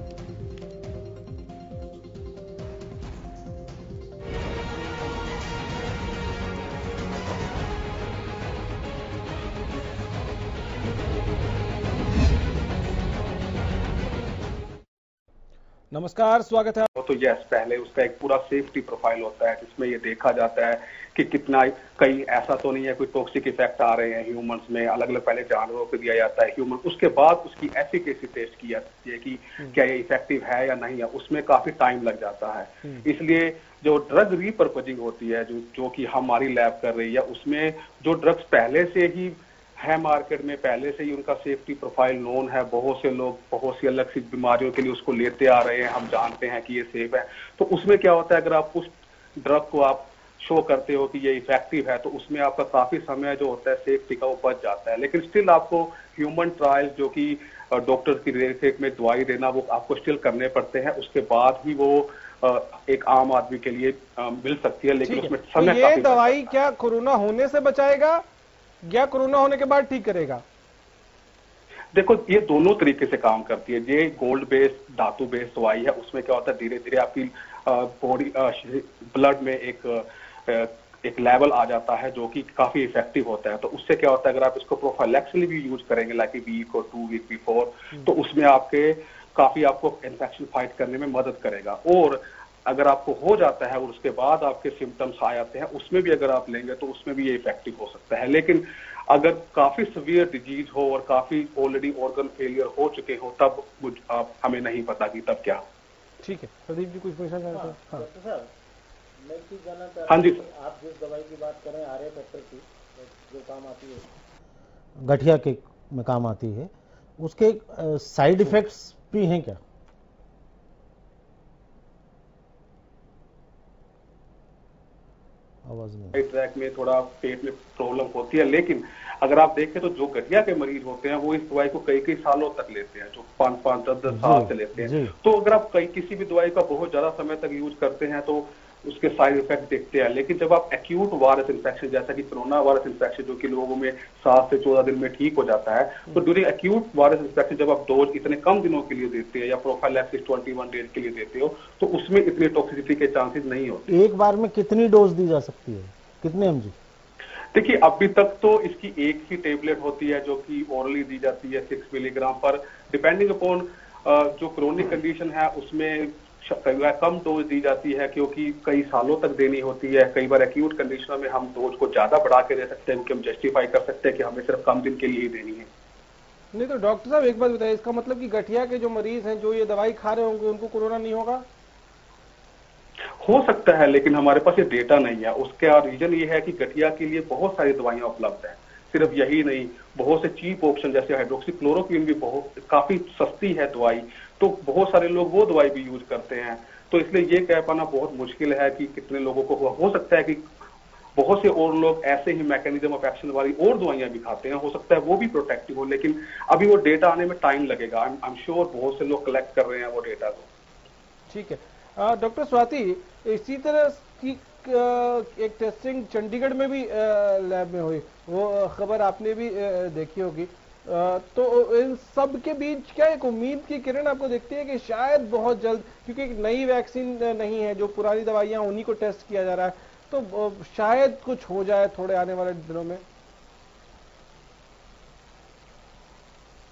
नमस्कार, स्वागत है। तो यस, पहले उसका एक पूरा सेफ्टी प्रोफाइल होता है जिसमें ये देखा जाता है कि कितना, कहीं ऐसा तो नहीं है कोई टॉक्सिक इफेक्ट आ रहे हैं ह्यूमंस में। अलग अलग पहले जानवरों को दिया जाता है ह्यूमन, उसके बाद उसकी एफिकेसी टेस्ट की जाती है कि क्या ये इफेक्टिव है या नहीं है। उसमें काफी टाइम लग जाता है। इसलिए जो ड्रग रीपर्पजिंग होती है जो कि हमारी लैब कर रही है, उसमें जो ड्रग्स पहले से ही है मार्केट में, पहले से ही उनका सेफ्टी प्रोफाइल नोन है। बहुत से लोग बहुत सी अलग सी बीमारियों के लिए उसको लेते आ रहे हैं। हम जानते हैं कि ये सेफ है। तो उसमें क्या होता है, अगर आप उस ड्रग को आप शो करते हो कि ये इफेक्टिव है, तो उसमें आपका काफी समय जो होता है सेफ्टी का वो बच जाता है। लेकिन स्टिल आपको ह्यूमन ट्रायल जो कि डॉक्टर की देखरेख में दवाई देना, वो आपको स्टिल करने पड़ते हैं। उसके बाद ही वो एक आम आदमी के लिए मिल सकती है। लेकिन उसमें समय ये दवाई क्या कोरोना होने से बचाएगा या कोरोना होने के बाद ठीक करेगा? देखो, ये दोनों तरीके से काम करती है। ये गोल्ड बेस्ड धातु बेस्ड दवाई है। उसमें क्या होता है, धीरे धीरे आपकी बॉडी ब्लड में एक लेवल आ जाता है जो कि काफी इफेक्टिव होता है। तो उससे क्या होता है, अगर आप इसको प्रोफाइलैक्सिस भी यूज करेंगे लाइक वीक और 2 वीक बिफोर, तो उसमें आपको इन्फेक्शन फाइट करने में मदद करेगा। और अगर आपको हो जाता है और उसके बाद आपके सिम्टम्स आ जाते हैं, उसमें भी अगर आप लेंगे तो उसमें भी ये इफेक्टिव हो सकता है। लेकिन अगर काफी सीवियर डिजीज हो और काफी ऑलरेडी ऑर्गन फेलियर हो चुके हो, तब हमें नहीं पता कि तब क्या। ठीक है, प्रदीप जी कुछ पूछना चाहते हैं? डॉक्टर साहब, मैं चीज जानना चाहता हूं। हाँ जी, आप जिस दवाई की बात कर रहे हैं आर्य फैक्टर की, जो काम आती है गठिया के में काम आती है, उसके साइड इफेक्ट्स भी हैं क्या? आवाज नहीं। ट्रैक में थोड़ा पेट में प्रॉब्लम होती है। लेकिन अगर आप देखें तो जो गठिया के मरीज होते हैं वो इस दवाई को कई कई सालों तक लेते हैं, जो 5-5, 10-10 साल से लेते हैं। तो अगर आप किसी भी दवाई का बहुत ज्यादा समय तक यूज करते हैं तो उसके साइड इफेक्ट देखते हैं। लेकिन जब आप एक्यूट वायरस इन्फेक्शन जैसा कि कोरोना वायरस इन्फेक्शन जो कि लोगों में 7 से 14 दिन में ठीक हो जाता है, तो ड्यूरिंग एक्यूट वायरस इन्फेक्शन जब आप डोज इतने कम दिनों के लिए देते हैं या प्रोफाइलैक्सिस 21 डेज के लिए देते हो, तो उसमें इतनी टॉक्सिसिटी के चांसेस नहीं होते। एक बार में कितनी डोज दी जा सकती है, कितने mg? देखिए, अभी तक तो इसकी एक ही टेबलेट होती है जो कि ओरली दी जाती है 6 मिलीग्राम पर। डिपेंडिंग अपॉन जो क्रोनिक कंडीशन है उसमें कई बार कम डोज दी जाती है क्योंकि कई सालों तक देनी होती है। कई बार एक्यूट कंडीशनों में हम डोज को ज्यादा बढ़ा के दे सकते हैं क्योंकि हम जस्टिफाई कर सकते हैं कि हमें सिर्फ कम दिन के लिए ही देनी है। नहीं तो डॉक्टर साहब एक बात बताइए, इसका मतलब कि गठिया के जो मरीज हैं जो ये दवाई खा रहे होंगे उनको कोरोना नहीं होगा? हो सकता है, लेकिन हमारे पास ये डेटा नहीं है। उसका रीजन ये है कि गठिया के लिए बहुत सारी दवाइयां उपलब्ध हैं। सिर्फ यही नहीं, बहुत से चीप ऑप्शन जैसे हाइड्रोक्सीक्लोरोक्विन भी काफी सस्ती है दवाई, तो बहुत सारे लोग वो दवाई भी यूज करते हैं। तो इसलिए ये कह पाना बहुत मुश्किल है कि कितने लोगों को हो सकता है कि बहुत से और लोग ऐसे ही मैकेनिज्म ऑफ एक्शन वाली और दवाइयां भी खाते हैं, हो सकता है वो भी प्रोटेक्टिव हो, लेकिन अभी वो डेटा आने में टाइम लगेगा। आई एम श्योर बहुत से लोग कलेक्ट कर रहे हैं वो डेटा को। ठीक है डॉक्टर स्वाति, इसी तरह की एक टेस्टिंग चंडीगढ़ में भी लैब में हुई, वो खबर आपने भी देखी होगी। तो इन सब के बीच क्या एक उम्मीद की किरण आपको दिखती है कि शायद बहुत जल्द, क्योंकि एक नई वैक्सीन नहीं है, जो पुरानी दवाइयां उन्हीं को टेस्ट किया जा रहा है, तो शायद कुछ हो जाए थोड़े आने वाले दिनों में?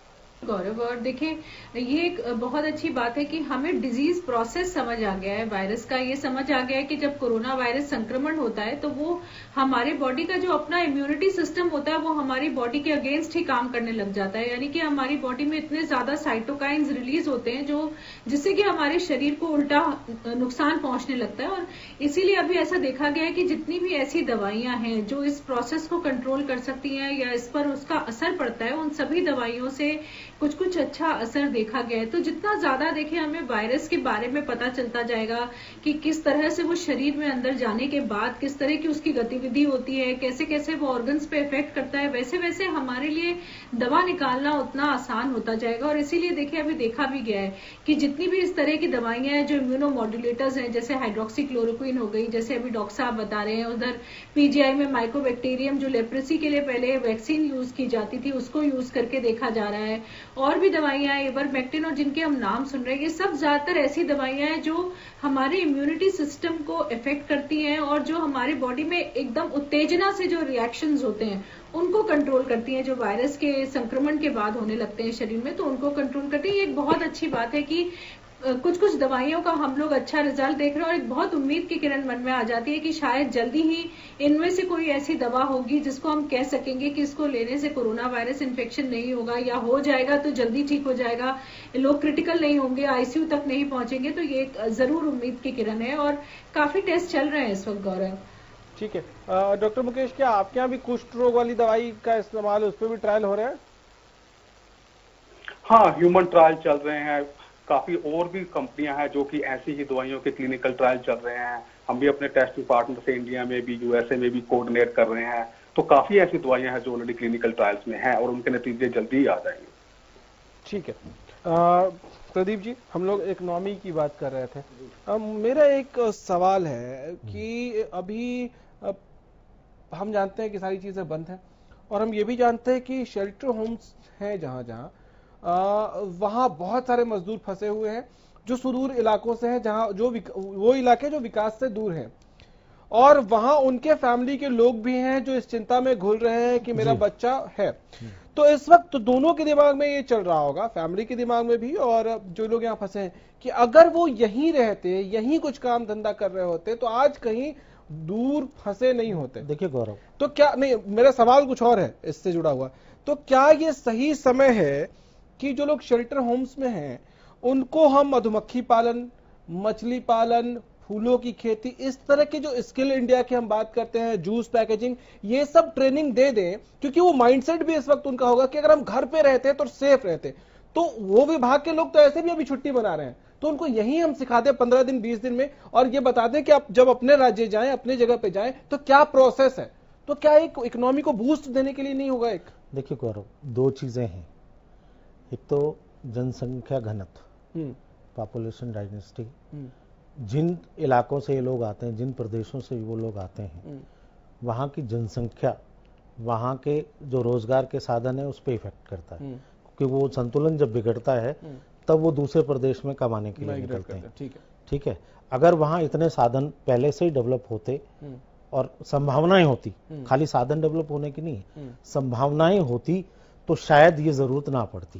गौरव, और देखिए ये एक बहुत अच्छी बात है कि हमें डिजीज प्रोसेस समझ आ गया है वायरस का। ये समझ आ गया है कि जब कोरोना वायरस संक्रमण होता है तो वो हमारे बॉडी का जो अपना इम्यूनिटी सिस्टम होता है वो हमारी बॉडी के अगेंस्ट ही काम करने लग जाता है। यानी कि हमारी बॉडी में इतने ज्यादा साइटोकाइंस रिलीज होते हैं जिससे कि हमारे शरीर को उल्टा नुकसान पहुंचने लगता है। और इसीलिए अभी ऐसा देखा गया है कि जितनी भी ऐसी दवाइयां हैं जो इस प्रोसेस को कंट्रोल कर सकती हैं या इस पर उसका असर पड़ता है, उन सभी दवाइयों से कुछ अच्छा असर देखा गया है। तो जितना ज्यादा देखिए हमें वायरस के बारे में पता चलता जाएगा कि किस तरह से वो शरीर में अंदर जाने के बाद किस तरह की उसकी गतिविधि होती है, कैसे कैसे वो ऑर्गन्स पे इफेक्ट करता है, वैसे वैसे हमारे लिए दवा निकालना उतना आसान होता जाएगा। और इसीलिए देखिए अभी देखा भी गया है कि जितनी भी इस तरह की दवाइयां हैं जो इम्यूनोमॉड्यूलेटर्स हैं, जैसे हाइड्रोक्सीक्लोरोक्विन हो गई, जैसे अभी डॉक्टर साहब बता रहे हैं, उधर पीजीआई में माइकोबैक्टीरियम जो लेप्रेसी के लिए पहले वैक्सीन यूज की जाती थी उसको यूज करके देखा जा रहा है। और भी दवाइयां हैं, इवरमेक्टिन और जिनके हम नाम सुन रहे हैं, ये सब ज्यादातर ऐसी दवाइयां हैं जो हमारे इम्यूनिटी सिस्टम को इफेक्ट करती हैं और जो हमारी बॉडी में एकदम उत्तेजना से जो रिएक्शंस होते हैं उनको कंट्रोल करती हैं, जो वायरस के संक्रमण के बाद होने लगते हैं शरीर में, तो उनको कंट्रोल करती है। ये एक बहुत अच्छी बात है कि कुछ दवाइयों का हम लोग अच्छा रिजल्ट देख रहे हैं और एक बहुत उम्मीद की किरण मन में आ जाती है कि शायद जल्दी ही इनमें से कोई ऐसी दवा होगी जिसको हम कह सकेंगे कि इसको लेने से कोरोना वायरस इन्फेक्शन नहीं होगा, या हो जाएगा तो जल्दी ठीक हो जाएगा, लोग क्रिटिकल नहीं होंगे, आईसीयू तक नहीं पहुंचेंगे। तो ये एक जरूर उम्मीद की किरण है और काफी टेस्ट चल रहे हैं इस वक्त। गौरव, ठीक है। डॉक्टर मुकेश, क्या आपके यहाँ भी कुष्ठ रोग वाली दवाई का इस्तेमाल, उस पर भी ट्रायल हो रहे हैं? हाँ, ह्यूमन ट्रायल चल रहे हैं। काफी और भी कंपनियां हैं जो कि ऐसी ही दवाइयों के क्लिनिकल ट्रायल चल रहे हैं। हम भी अपने टेस्टिंग पार्टनर से इंडिया में भी, यूएसए में भी कोऑर्डिनेट कर रहे हैं। तो काफी ऐसी दवाइयां हैं जो ऑलरेडी क्लिनिकल ट्रायल्स में हैं और उनके नतीजे जल्दी ही आ जाएंगे। ठीक है। प्रदीप जी, हम लोग इकोनॉमी की बात कर रहे थे। मेरा एक सवाल है कि अभी हम जानते हैं कि सारी चीजें बंद हैं और हम ये भी जानते हैं कि शेल्टर होम्स हैं जहां जहां वहां बहुत सारे मजदूर फंसे हुए हैं जो सुदूर इलाकों से हैं, जहां वो इलाके जो विकास से दूर हैं, और वहां उनके फैमिली के लोग भी हैं जो इस चिंता में घुल रहे हैं कि मेरा बच्चा है। तो इस वक्त तो दोनों के दिमाग में ये चल रहा होगा, फैमिली के दिमाग में भी और जो लोग यहाँ फंसे हैं, कि अगर वो यहीं रहते, यहीं कुछ काम धंधा कर रहे होते तो आज कहीं दूर फंसे नहीं होते। देखिए गौरव, तो क्या, नहीं, मेरा सवाल कुछ और है इससे जुड़ा हुआ। तो क्या ये सही समय है कि जो लोग शेल्टर होम्स में हैं उनको हम मधुमक्खी पालन, मछली पालन, फूलों की खेती, इस तरह के जो स्किल इंडिया की हम बात करते हैं, जूस पैकेजिंग, ये सब ट्रेनिंग दे दें? क्योंकि वो माइंडसेट भी इस वक्त उनका होगा कि अगर हम घर पे रहते तो सेफ रहते। तो वो विभाग के लोग तो ऐसे भी अभी छुट्टी बना रहे हैं, तो उनको यहीं हम सिखा दें 15 दिन 20 दिन में, और ये बता दें कि आप जब अपने राज्य जाएं, अपने जगह पे जाएं तो क्या प्रोसेस है। तो क्या एक इकोनॉमी को बूस्ट देने के लिए नहीं होगा? एक देखिए गौरव, दो चीजें हैं। एक तो जनसंख्या घनत्व, पॉपुलेशन डायनेस्टी, जिन इलाकों से ये लोग आते हैं, जिन प्रदेशों से वो लोग आते हैं, वहां की जनसंख्या, वहां के जो रोजगार के साधन है उस पर इफेक्ट करता है, क्योंकि वो संतुलन जब बिगड़ता है तब वो दूसरे प्रदेश में कमाने के लिए निकलते हैं। ठीक है। अगर वहां इतने साधन पहले से ही डेवलप होते और संभावनाएं होती, खाली साधन डेवलप होने की नहीं, संभावनाएं होती, तो शायद ये जरूरत ना पड़ती।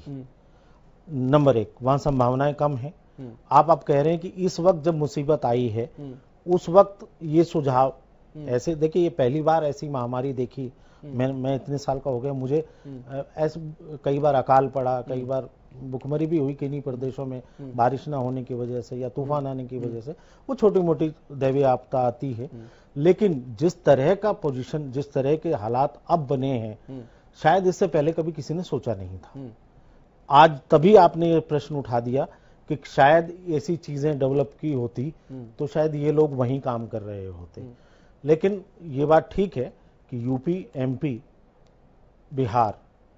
नंबर एक, वहां संभावनाएं कम है। आप कह रहे हैं कि इस वक्त जब मुसीबत आई है उस वक्त ये सुझाव ऐसे, देखिए ये पहली बार ऐसी महामारी देखी, मैं इतने साल का हो गया, मुझे ऐसे कई बार अकाल पड़ा, कई बार भुखमरी भी हुई किन्हीं प्रदेशों में बारिश ना होने की वजह से या तूफान आने की वजह से, वो छोटी मोटी दैवीय आपदा आती है। लेकिन जिस तरह का पोजीशन, जिस तरह के हालात अब बने हैं, शायद इससे पहले कभी किसी ने सोचा नहीं था। आज तभी आपने ये प्रश्न उठा दिया कि शायद ऐसी चीजें डेवलप की होती तो शायद ये लोग वहीं काम कर रहे होते। लेकिन ये बात ठीक है कि यूपी, एमपी, बिहार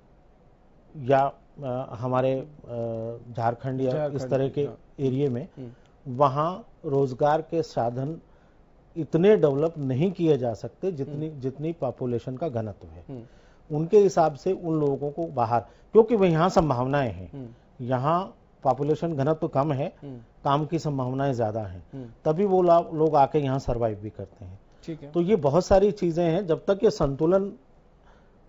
या हमारे झारखंड या इस तरह के एरिया में वहां रोजगार के साधन इतने डेवलप नहीं किए जा सकते जितनी पॉपुलेशन का घनत्व है। उनके हिसाब से उन लोगों को बाहर, क्योंकि वह यहाँ संभावनाएं हैं, यहाँ पॉपुलेशन घनत्व कम है, काम की संभावनाएं ज्यादा हैं, तभी वो लोग आके यहाँ सरवाइव भी करते हैं। ठीक है। तो ये बहुत सारी चीजें हैं, जब तक ये संतुलन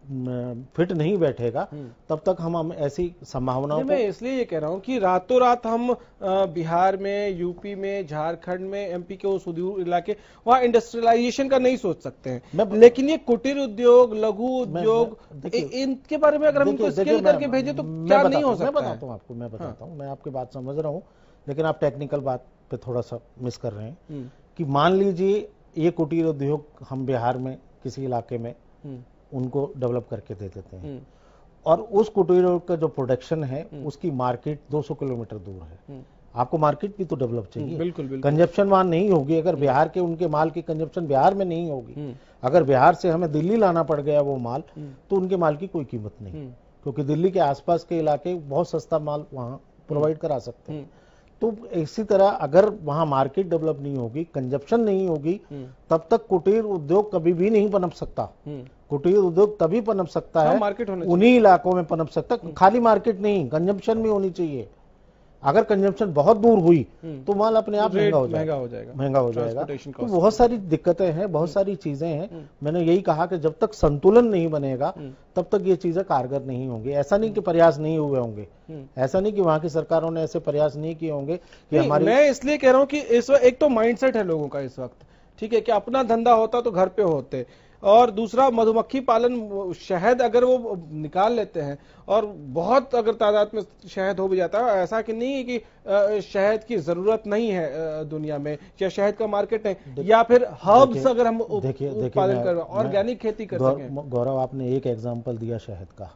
फिट नहीं बैठेगा तब तक हम ऐसी संभावनाओं मैं इसलिए ये कह रहा हूं कि रातों रात हम बिहार में, यूपी में, झारखंड में, एमपी के वो सुदूर इलाके, वहां इंडस्ट्रियलाइजेशन का नहीं सोच सकते हैं। लेकिन ये कुटीर उद्योग, लघु उद्योग, इनके बारे में अगर हम इनको स्केल करके भेजे तो क्या नहीं हो सकता? मैं बताता हूं आपको, मैं बताता हूं, मैं आपकी बात समझ रहा हूं, लेकिन आप टेक्निकल बात पे थोड़ा सा मिस कर रहे हैं कि मान लीजिए ये कुटीर उद्योग हम बिहार में किसी इलाके में उनको डेवलप करके दे देते हैं और उस कुटीर उद्योग का जो प्रोडक्शन है उसकी मार्केट 200 किलोमीटर दूर है। आपको मार्केट भी तो डेवलप चाहिए। बिल्कुल। कंजप्शन वहां नहीं होगी अगर बिहार के उनके माल की कंजप्शन बिहार में नहीं होगी। अगर बिहार से हमें दिल्ली लाना पड़ गया वो माल तो उनके माल की कोई कीमत नहीं, क्योंकि दिल्ली के आसपास के इलाके बहुत सस्ता माल वहां प्रोवाइड करा सकते हैं। तो इसी तरह अगर वहां मार्केट डेवलप नहीं होगी, कंजप्शन नहीं होगी, तब तक कुटीर उद्योग कभी भी नहीं पनप सकता। कुटीर उद्योग तभी पनप सकता है मार्केट होना उन्हीं इलाकों में पनप सकता, खाली मार्केट नहीं, कंजप्शन भी होनी चाहिए। अगर कंजम्पशन बहुत दूर हुई तो माल अपने आप महंगा हो जाएगा। तो बहुत सारी दिक्कतें हैं, बहुत सारी चीजें हैं। मैंने यही कहा कि जब तक संतुलन नहीं बनेगा तब तक ये चीजें कारगर नहीं होंगी। ऐसा नहीं कि प्रयास नहीं हुए होंगे, ऐसा नहीं कि वहां की सरकारों ने ऐसे प्रयास नहीं किए होंगे कि हमारी। मैं इसलिए कह रहा हूं कि इस वक्त एक तो माइंडसेट है लोगों का इस वक्त, ठीक है, कि अपना धंधा होता तो घर पे होते, और दूसरा मधुमक्खी पालन, शहद अगर वो निकाल लेते हैं और बहुत अगर तादाद में शहद हो भी जाता है, ऐसा कि नहीं है कि शहद की जरूरत नहीं है दुनिया में या शहद का मार्केट नहीं, या फिर हर्ब्स अगर हम उत्पादन कर, ऑर्गेनिक खेती कर सकें। गौरव, आपने एक एग्जांपल दिया शहद का।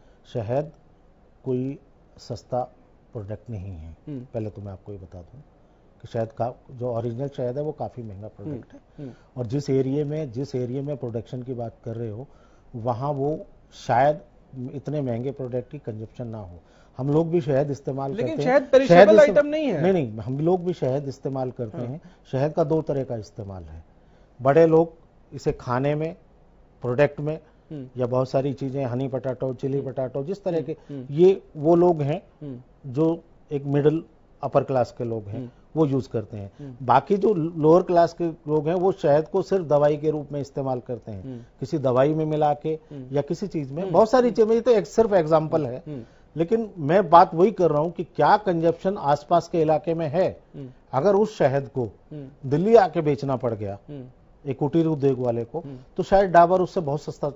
शहद कोई सस्ता प्रोडक्ट नहीं है, पहले तो मैं आपको ये बता दूं कि शहद का जो ओरिजिनल शहद है वो काफी महंगा प्रोडक्ट है, और जिस एरिया में प्रोडक्शन की बात कर रहे हो वहां वो शायद इतने महंगे प्रोडक्ट की कंजप्शन ना हो। हम लोग भी शहद इस्तेमाल करते हैं, शहद पेरिशेबल आइटम नहीं है। नहीं, हम लोग भी शहद इस्तेमाल करते हैं। शहद का 2 तरह का इस्तेमाल है। बड़े लोग इसे खाने में, प्रोडक्ट में, या बहुत सारी चीजें, हनी पटाटो, चिली पटाटो, जिस तरह के, ये वो लोग हैं जो एक मिडिल अपर क्लास के लोग हैं, वो यूज करते हैं। बाकी जो लोअर क्लास के लोग हैं वो शहद को सिर्फ दवाई के रूप में इस्तेमाल करते हैं, किसी दवाई में मिला के या किसी चीज में, बहुत सारी चीजें। तो एक सिर्फ एग्जांपल है, लेकिन मैं बात वही कर रहा हूं कि क्या कंजप्शन आसपास के इलाके में है। अगर उस शहद को दिल्ली आके बेचना पड़ गया एक कुटीर उद्योग वाले को, तो शायद डाबर उससे बहुत सस्ता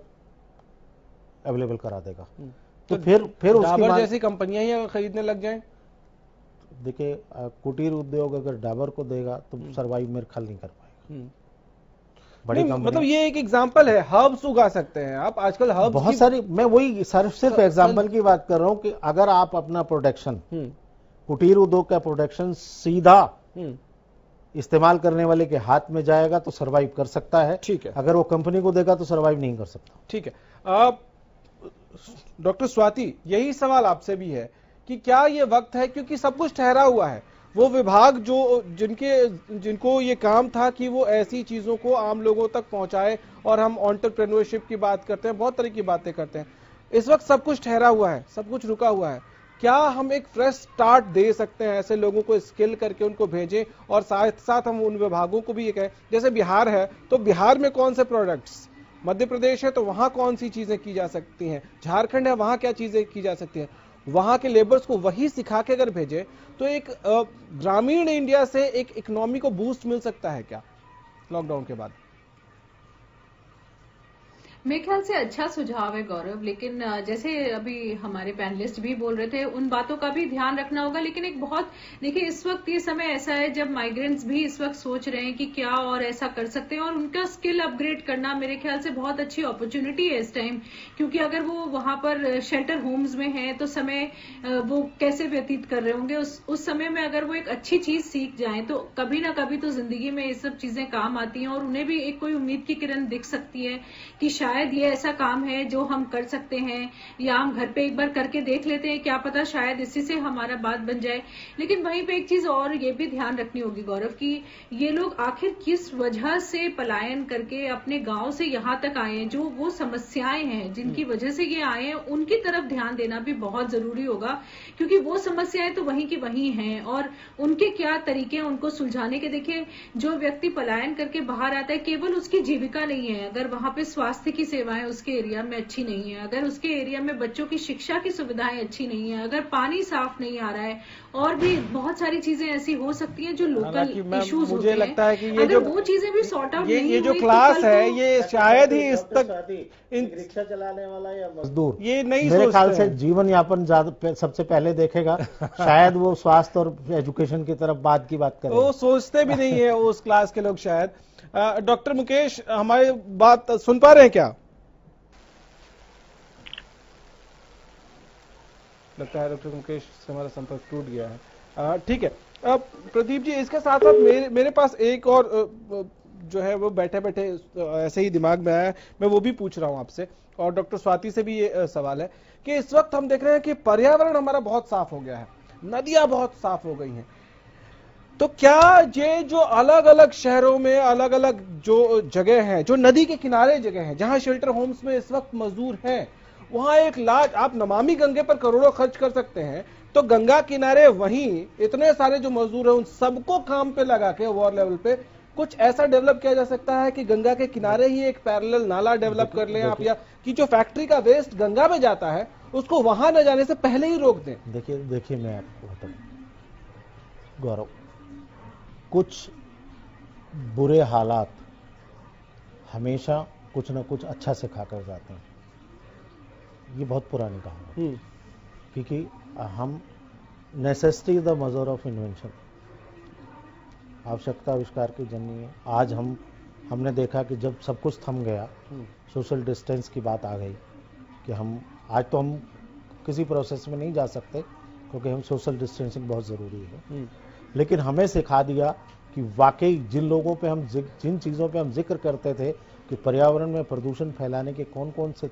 अवेलेबल करा देगा। तो फिर डाबर जैसी कंपनियां ही खरीदने लग जाएं। देखिए, कुटीर उद्योग अगर डाबर को देगा तो सरवाइव मेरे ख्याल नहीं कर पाएगा। बड़ी मतलब ये एक एग्जांपल है, हर्ब्स उगा सकते हैं आप आजकल, हर्ब्स बहुत सारी। मैं वही सिर्फ एग्जांपल की बात कर रहा हूं कि अगर आप अपना प्रोडक्शन, कुटीर उद्योग का प्रोडक्शन सीधा इस्तेमाल करने वाले के हाथ में जाएगा तो सरवाइव कर सकता है। ठीक है। अगर वो कंपनी को देगा तो सरवाइव नहीं कर सकता। ठीक है। डॉक्टर स्वाति, यही सवाल आपसे भी है कि क्या ये वक्त है, क्योंकि सब कुछ ठहरा हुआ है, वो विभाग जो जिनको ये काम था कि वो ऐसी चीजों को आम लोगों तक पहुंचाए, और हम एंटरप्रेन्योरशिप की बात करते हैं, बहुत तरह की बातें करते हैं, इस वक्त सब कुछ ठहरा हुआ है, सब कुछ रुका हुआ है। क्या हम एक फ्रेश स्टार्ट दे सकते हैं, ऐसे लोगों को स्किल करके उनको भेजें, और साथ साथ हम उन विभागों को भी ये कहें, जैसे बिहार है तो बिहार में कौन से प्रोडक्ट्स, मध्य प्रदेश है तो वहां कौन सी चीजें की जा सकती हैं, झारखंड है वहां क्या चीजें की जा सकती हैं, वहां के लेबर्स को वही सिखा के अगर भेजे तो एक ग्रामीण इंडिया से एक इकोनॉमी को बूस्ट मिल सकता है क्या लॉकडाउन के बाद? मेरे ख्याल से अच्छा सुझाव है गौरव, लेकिन जैसे अभी हमारे पैनलिस्ट भी बोल रहे थे, उन बातों का भी ध्यान रखना होगा। लेकिन एक बहुत, देखिए इस वक्त ये समय ऐसा है जब माइग्रेंट्स भी इस वक्त सोच रहे हैं कि क्या और ऐसा कर सकते हैं, और उनका स्किल अपग्रेड करना मेरे ख्याल से बहुत अच्छी अपॉर्चुनिटी है इस टाइम। क्योंकि अगर वो वहां पर शेल्टर होम्स में हैं तो समय वो कैसे व्यतीत कर रहे होंगे, उस समय में अगर वो एक अच्छी चीज सीख जाए तो कभी ना कभी तो जिंदगी में ये सब चीजें काम आती हैं, और उन्हें भी एक कोई उम्मीद की किरण दिख सकती है कि शायद ये ऐसा काम है जो हम कर सकते हैं, या हम घर पे एक बार करके देख लेते हैं, क्या पता शायद इसी से हमारा बात बन जाए। लेकिन वहीं पे एक चीज और ये भी ध्यान रखनी होगी गौरव कि ये लोग आखिर किस वजह से पलायन करके अपने गांव से यहाँ तक आए हैं, जो वो समस्याएं हैं जिनकी वजह से ये आए हैं, उनकी तरफ ध्यान देना भी बहुत जरूरी होगा। क्योंकि वो समस्याएं तो वहीं की वहीं हैं, और उनके क्या तरीके हैं उनको सुलझाने के। देखिए, जो व्यक्ति पलायन करके बाहर आता है, केवल उसकी जीविका नहीं है, अगर वहां पे स्वास्थ्य की सेवाएं उसके एरिया में अच्छी नहीं है, अगर उसके एरिया में बच्चों की शिक्षा की सुविधाएं अच्छी नहीं है, अगर पानी साफ नहीं आ रहा है, और भी बहुत सारी चीजें ऐसी हो सकती हैं जो लोकल इश्यूज होते हैं। लगता है कि ये अगर जो वो चीजें भी सॉर्ट आउट ये जो क्लास है ये शायद ही इस तक रिक्शा चलाने वाला या मजदूर ये नहीं मेरे ख्याल से सोचते जीवन यापन ज्यादा सबसे पहले देखेगा। शायद वो स्वास्थ्य और एजुकेशन की तरफ बाद की बात करें, वो सोचते भी नहीं है उस क्लास के लोग शायद। डॉक्टर मुकेश हमारी बात सुन पा रहे हैं क्या? लगता है डॉक्टर मुकेश से हमारा संपर्क टूट गया है। ठीक है प्रदीप जी, इसके साथ साथ मेरे पास एक और जो है वो बैठे बैठे ऐसे ही दिमाग में आया, मैं वो भी पूछ रहा हूं आपसे, और डॉक्टर स्वाति से भी ये सवाल है कि इस वक्त हम देख रहे हैं कि पर्यावरण हमारा बहुत साफ हो गया है, नदियां बहुत साफ हो गई हैं, तो क्या ये जो अलग अलग शहरों में अलग अलग जो जगह हैं, जो नदी के किनारे जगह हैं, जहां शेल्टर होम्स में इस वक्त मजदूर हैं, वहां एक लाज आप नमामि गंगे पर करोड़ों खर्च कर सकते हैं, तो गंगा किनारे वहीं इतने सारे जो मजदूर हैं उन सबको काम पे लगा के वॉर लेवल पे कुछ ऐसा डेवलप किया जा सकता है कि गंगा के किनारे ही एक पैरेलल नाला डेवलप कर लें आप, या कि जो फैक्ट्री का वेस्ट गंगा में जाता है उसको वहां न जाने से पहले ही रोक दें। देखिए मैं आपको बताऊं गौरव, कुछ बुरे हालात हमेशा कुछ ना कुछ अच्छा सिखा कर जाते हैं, ये बहुत पुरानी कहानी है, क्योंकि हम necessity the mother of invention, आवश्यकता आविष्कार की जननी है। आज हमने देखा कि जब सब कुछ थम गया, सोशल डिस्टेंस की बात आ गई कि आज तो हम किसी प्रोसेस में नहीं जा सकते क्योंकि हम सोशल डिस्टेंसिंग बहुत ज़रूरी है, लेकिन हमें सिखा दिया कि वाकई जिन लोगों पे जिन चीज़ों पे हम जिक्र करते थे कि पर्यावरण में प्रदूषण फैलाने के कौन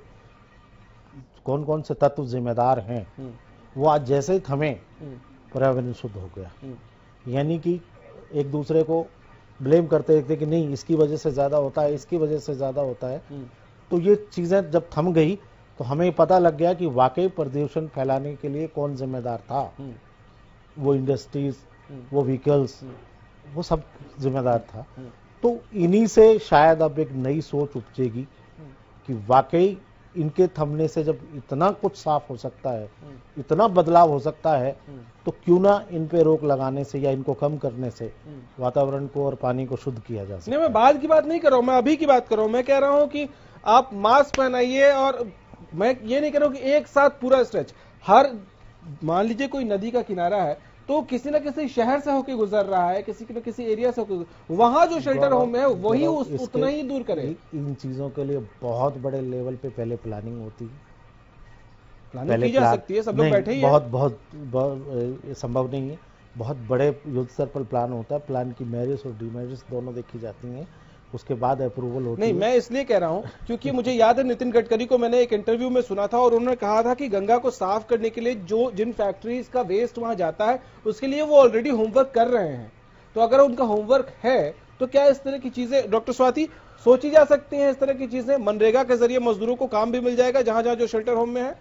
कौन से तत्व जिम्मेदार हैं, वो आज जैसे ही थमे पर्यावरण शुद्ध हो गया। यानी कि एक दूसरे को ब्लेम करते थे कि नहीं इसकी वजह से ज्यादा होता है, इसकी वजह से ज्यादा होता है, तो ये चीजें जब थम गई तो हमें पता लग गया कि वाकई प्रदूषण फैलाने के लिए कौन जिम्मेदार था। वो इंडस्ट्रीज, वो व्हीकल्स, वो सब जिम्मेदार था। तो इन्हीं से शायद अब एक नई सोच उपजेगी कि वाकई इनके थमने से जब इतना कुछ साफ हो सकता है, इतना बदलाव हो सकता है, तो क्यों ना इन पे रोक लगाने से या इनको कम करने से वातावरण को और पानी को शुद्ध किया जा सकता है। मैं बाद की बात नहीं कर रहा हूं, मैं अभी की बात कर रहा हूं। मैं कह रहा हूं कि आप मास्क पहनाइए, और मैं ये नहीं कह रहा हूं कि एक साथ पूरा स्ट्रेच, मान लीजिए कोई नदी का किनारा है तो किसी न किसी शहर से होकर गुजर रहा है, किसी न किसी एरिया से होकर, वहां जो शेल्टर होम है वही उतना ही दूर करे। इन चीजों के लिए बहुत बड़े लेवल पे पहले प्लानिंग होती है, प्लानिंग की जा सकती है, सब लोग बैठे ही हैं। बहुत संभव नहीं है, बहुत बड़े युद्ध स्तर पर प्लान होता है, प्लान की मेरिट्स और डिमेरिट्स दोनों देखी जाती हैं, उसके बाद अप्रूवल होती है। नहीं, मैं इसलिए कह रहा हूं क्योंकि मुझे याद है नितिन गडकरी को मैंने एक इंटरव्यू में सुना था, और उन्होंने कहा था कि गंगा को साफ करने के लिए जिन फैक्ट्रीज का वेस्ट वहां जाता है उसके लिए वो ऑलरेडी होमवर्क कर रहे हैं। तो अगर उनका होमवर्क है तो क्या इस तरह की चीजें डॉक्टर स्वाति सोची जा सकती हैं? इस तरह की चीजें मनरेगा के जरिए मजदूरों को काम भी मिल जाएगा जहां जहां जो शेल्टर होम में है।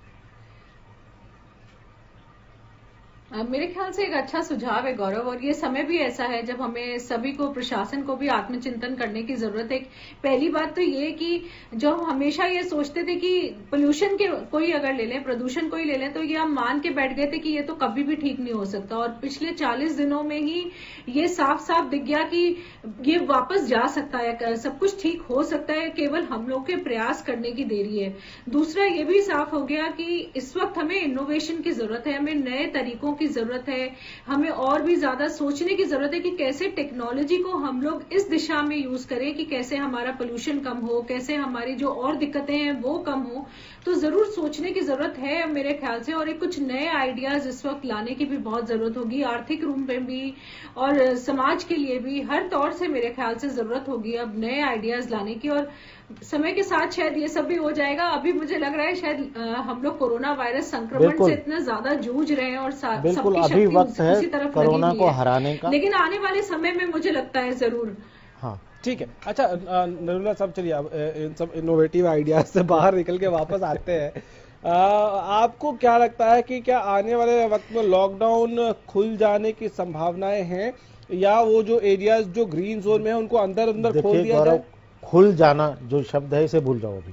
मेरे ख्याल से एक अच्छा सुझाव है गौरव, और ये समय भी ऐसा है जब हमें सभी को, प्रशासन को भी आत्मचिंतन करने की जरूरत है। पहली बात तो ये कि जो हम हमेशा ये सोचते थे कि पोल्यूशन के कोई अगर ले लें, प्रदूषण कोई ले लें, तो ये हम मान के बैठ गए थे कि ये तो कभी भी ठीक नहीं हो सकता, और पिछले 40 दिनों में ही ये साफ साफ दिख गया कि ये वापस जा सकता है, सब कुछ ठीक हो सकता है, केवल हम लोग के प्रयास करने की देरी है। दूसरा ये भी साफ हो गया कि इस वक्त हमें इनोवेशन की जरूरत है, हमें नए तरीकों की जरूरत है, हमें और भी ज्यादा सोचने की जरूरत है कि कैसे टेक्नोलॉजी को हम लोग इस दिशा में यूज करें कि कैसे हमारा पोल्यूशन कम हो, कैसे हमारी जो और दिक्कतें हैं वो कम हो। तो जरूर सोचने की जरूरत है मेरे ख्याल से, और एक कुछ नए आइडियाज इस वक्त लाने की भी बहुत जरूरत होगी, आर्थिक रूप में भी और समाज के लिए भी, हर तौर से मेरे ख्याल से जरूरत होगी अब नए आइडियाज लाने की। और समय के साथ शायद ये सब भी हो जाएगा। अभी मुझे लग रहा है शायद हम लोग कोरोना वायरस संक्रमण से इतना ज्यादा जूझ रहे हैं और सबकी शक्ति उसी तरफ कोरोना को हराने का, लेकिन आने वाले समय में मुझे लगता है जरूर। हाँ ठीक है। अच्छा नरूला साहब, चलिए आप इन सब इनोवेटिव आइडियाज से बाहर निकल के वापस आते हैं। आपको क्या लगता है कि क्या आने वाले वक्त में लॉकडाउन खुल जाने की संभावनाएं हैं, या वो जो एरियाज जो ग्रीन जोन में है उनको अंदर खोल दिया जाए? खुल जाना जो शब्द है इसे भूल जाओ।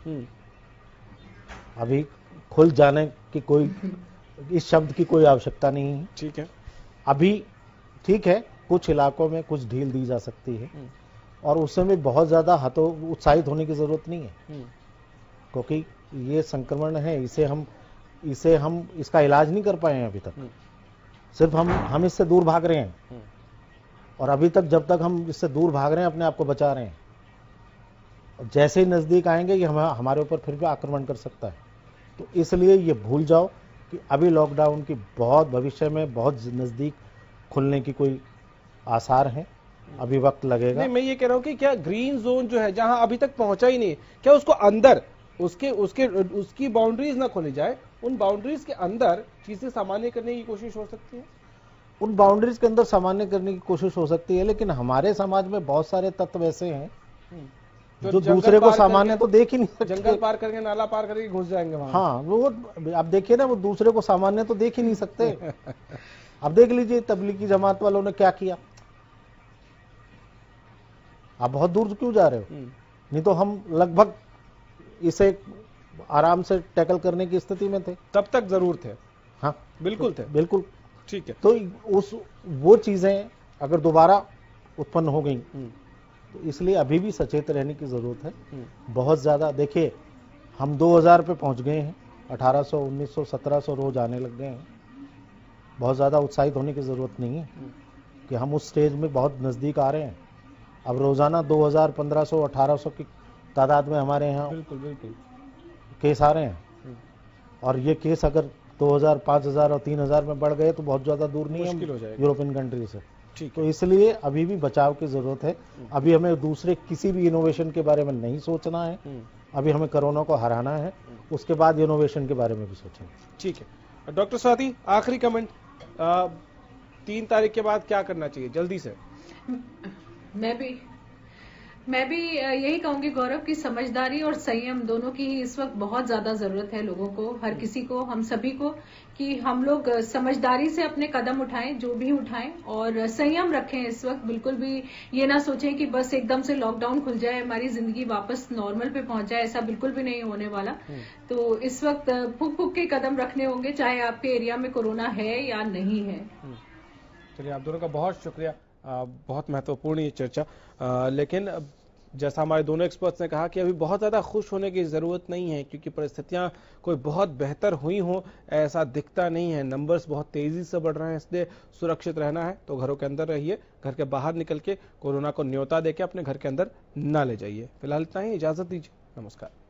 अभी खुल जाने की कोई, इस शब्द की कोई आवश्यकता नहीं है। ठीक है, अभी ठीक है, कुछ इलाकों में कुछ ढील दी जा सकती है और उसमें भी बहुत ज्यादा उत्साहित होने की जरूरत नहीं है, क्योंकि ये संक्रमण है, इसे हम इसका इलाज नहीं कर पाए हैं अभी तक। सिर्फ हम इससे दूर भाग रहे हैं और अभी तक जब तक हम इससे दूर भाग रहे हैं अपने आप को बचा रहे हैं। जैसे ही नजदीक आएंगे ये हमारे ऊपर फिर भी आक्रमण कर सकता है। तो इसलिए ये भूल जाओ कि अभी लॉकडाउन की बहुत भविष्य में बहुत नजदीक खुलने की कोई आसार है, अभी वक्त लगेगा। नहीं, मैं ये कह रहा हूं कि क्या ग्रीन जोन जो है जहां अभी तक पहुंचा ही नहीं, क्या उसको अंदर उसकी बाउंड्रीज ना खोली जाए, उन बाउंड्रीज के अंदर चीजें सामान्य करने की कोशिश हो सकती है? उन बाउंड्रीज के अंदर सामान्य करने की कोशिश हो सकती है, लेकिन हमारे समाज में बहुत सारे तत्व ऐसे हैं जो दूसरे को सामान्य तो देख ही नहीं सकते। जंगल पार करके, नाला पार करके घुस जाएंगे वहां। हाँ, वो आप देखिए ना, वो दूसरे को सामान्य तो देख ही नहीं सकते। अब देख लीजिए तबलीगी जमात वालों ने क्या किया। आप बहुत दूर क्यों जा रहे हो? नहीं तो हम लगभग इसे आराम से टैकल करने की स्थिति में थे। तब तक जरूर थे। हाँ, बिल्कुल थे, बिल्कुल। ठीक है। तो वो चीजें अगर दोबारा उत्पन्न हो गई तो इसलिए अभी भी सचेत रहने की जरूरत है। बहुत ज्यादा देखिए, हम 2000 पे पहुंच गए हैं, 1800, 1900, 1700 रोज आने लग गए हैं। बहुत ज्यादा उत्साहित होने की जरूरत नहीं है कि हम उस स्टेज में बहुत नजदीक आ रहे हैं। अब रोजाना 2000, 1500, 1800 की तादाद में हमारे यहाँ बिल्कुल केस आ रहे हैं और ये केस अगर 2000, 5000 और 3000 में बढ़ गए तो बहुत ज्यादा दूर नहीं है यूरोपियन कंट्री से। तो इसलिए अभी भी बचाव की जरूरत है। अभी हमें दूसरे किसी भी इनोवेशन के बारे में नहीं सोचना है। अभी हमें कोरोना को हराना है, उसके बाद इनोवेशन के बारे में भी सोचेंगे। ठीक है। डॉक्टर स्वाति, आखिरी कमेंट, 3 तारीख के बाद क्या करना चाहिए जल्दी से? मैं भी यही कहूंगी गौरव की समझदारी और संयम दोनों की इस वक्त बहुत ज्यादा जरूरत है लोगों को, हर किसी को, हम सभी को, कि हम लोग समझदारी से अपने कदम उठाएं, जो भी उठाएं, और संयम रखें। इस वक्त बिल्कुल भी ये ना सोचें कि बस एकदम से लॉकडाउन खुल जाए, हमारी जिंदगी वापस नॉर्मल पे पहुंच जाए, ऐसा बिल्कुल भी नहीं होने वाला। तो इस वक्त फूक फूक के कदम रखने होंगे, चाहे आपके एरिया में कोरोना है या नहीं है। चलिए, आप दोनों का बहुत शुक्रिया, बहुत महत्वपूर्ण ये चर्चा। लेकिन जैसा हमारे दोनों एक्सपर्ट्स ने कहा कि अभी बहुत ज्यादा खुश होने की जरूरत नहीं है, क्योंकि परिस्थितियां कोई बहुत बेहतर हुई हो ऐसा दिखता नहीं है। नंबर्स बहुत तेजी से बढ़ रहे हैं, इसलिए सुरक्षित रहना है तो घरों के अंदर रहिए, घर के बाहर निकल के कोरोना को न्योता देके अपने घर के अंदर ना ले जाइए। फिलहाल इतना ही, इजाजत दीजिए, नमस्कार।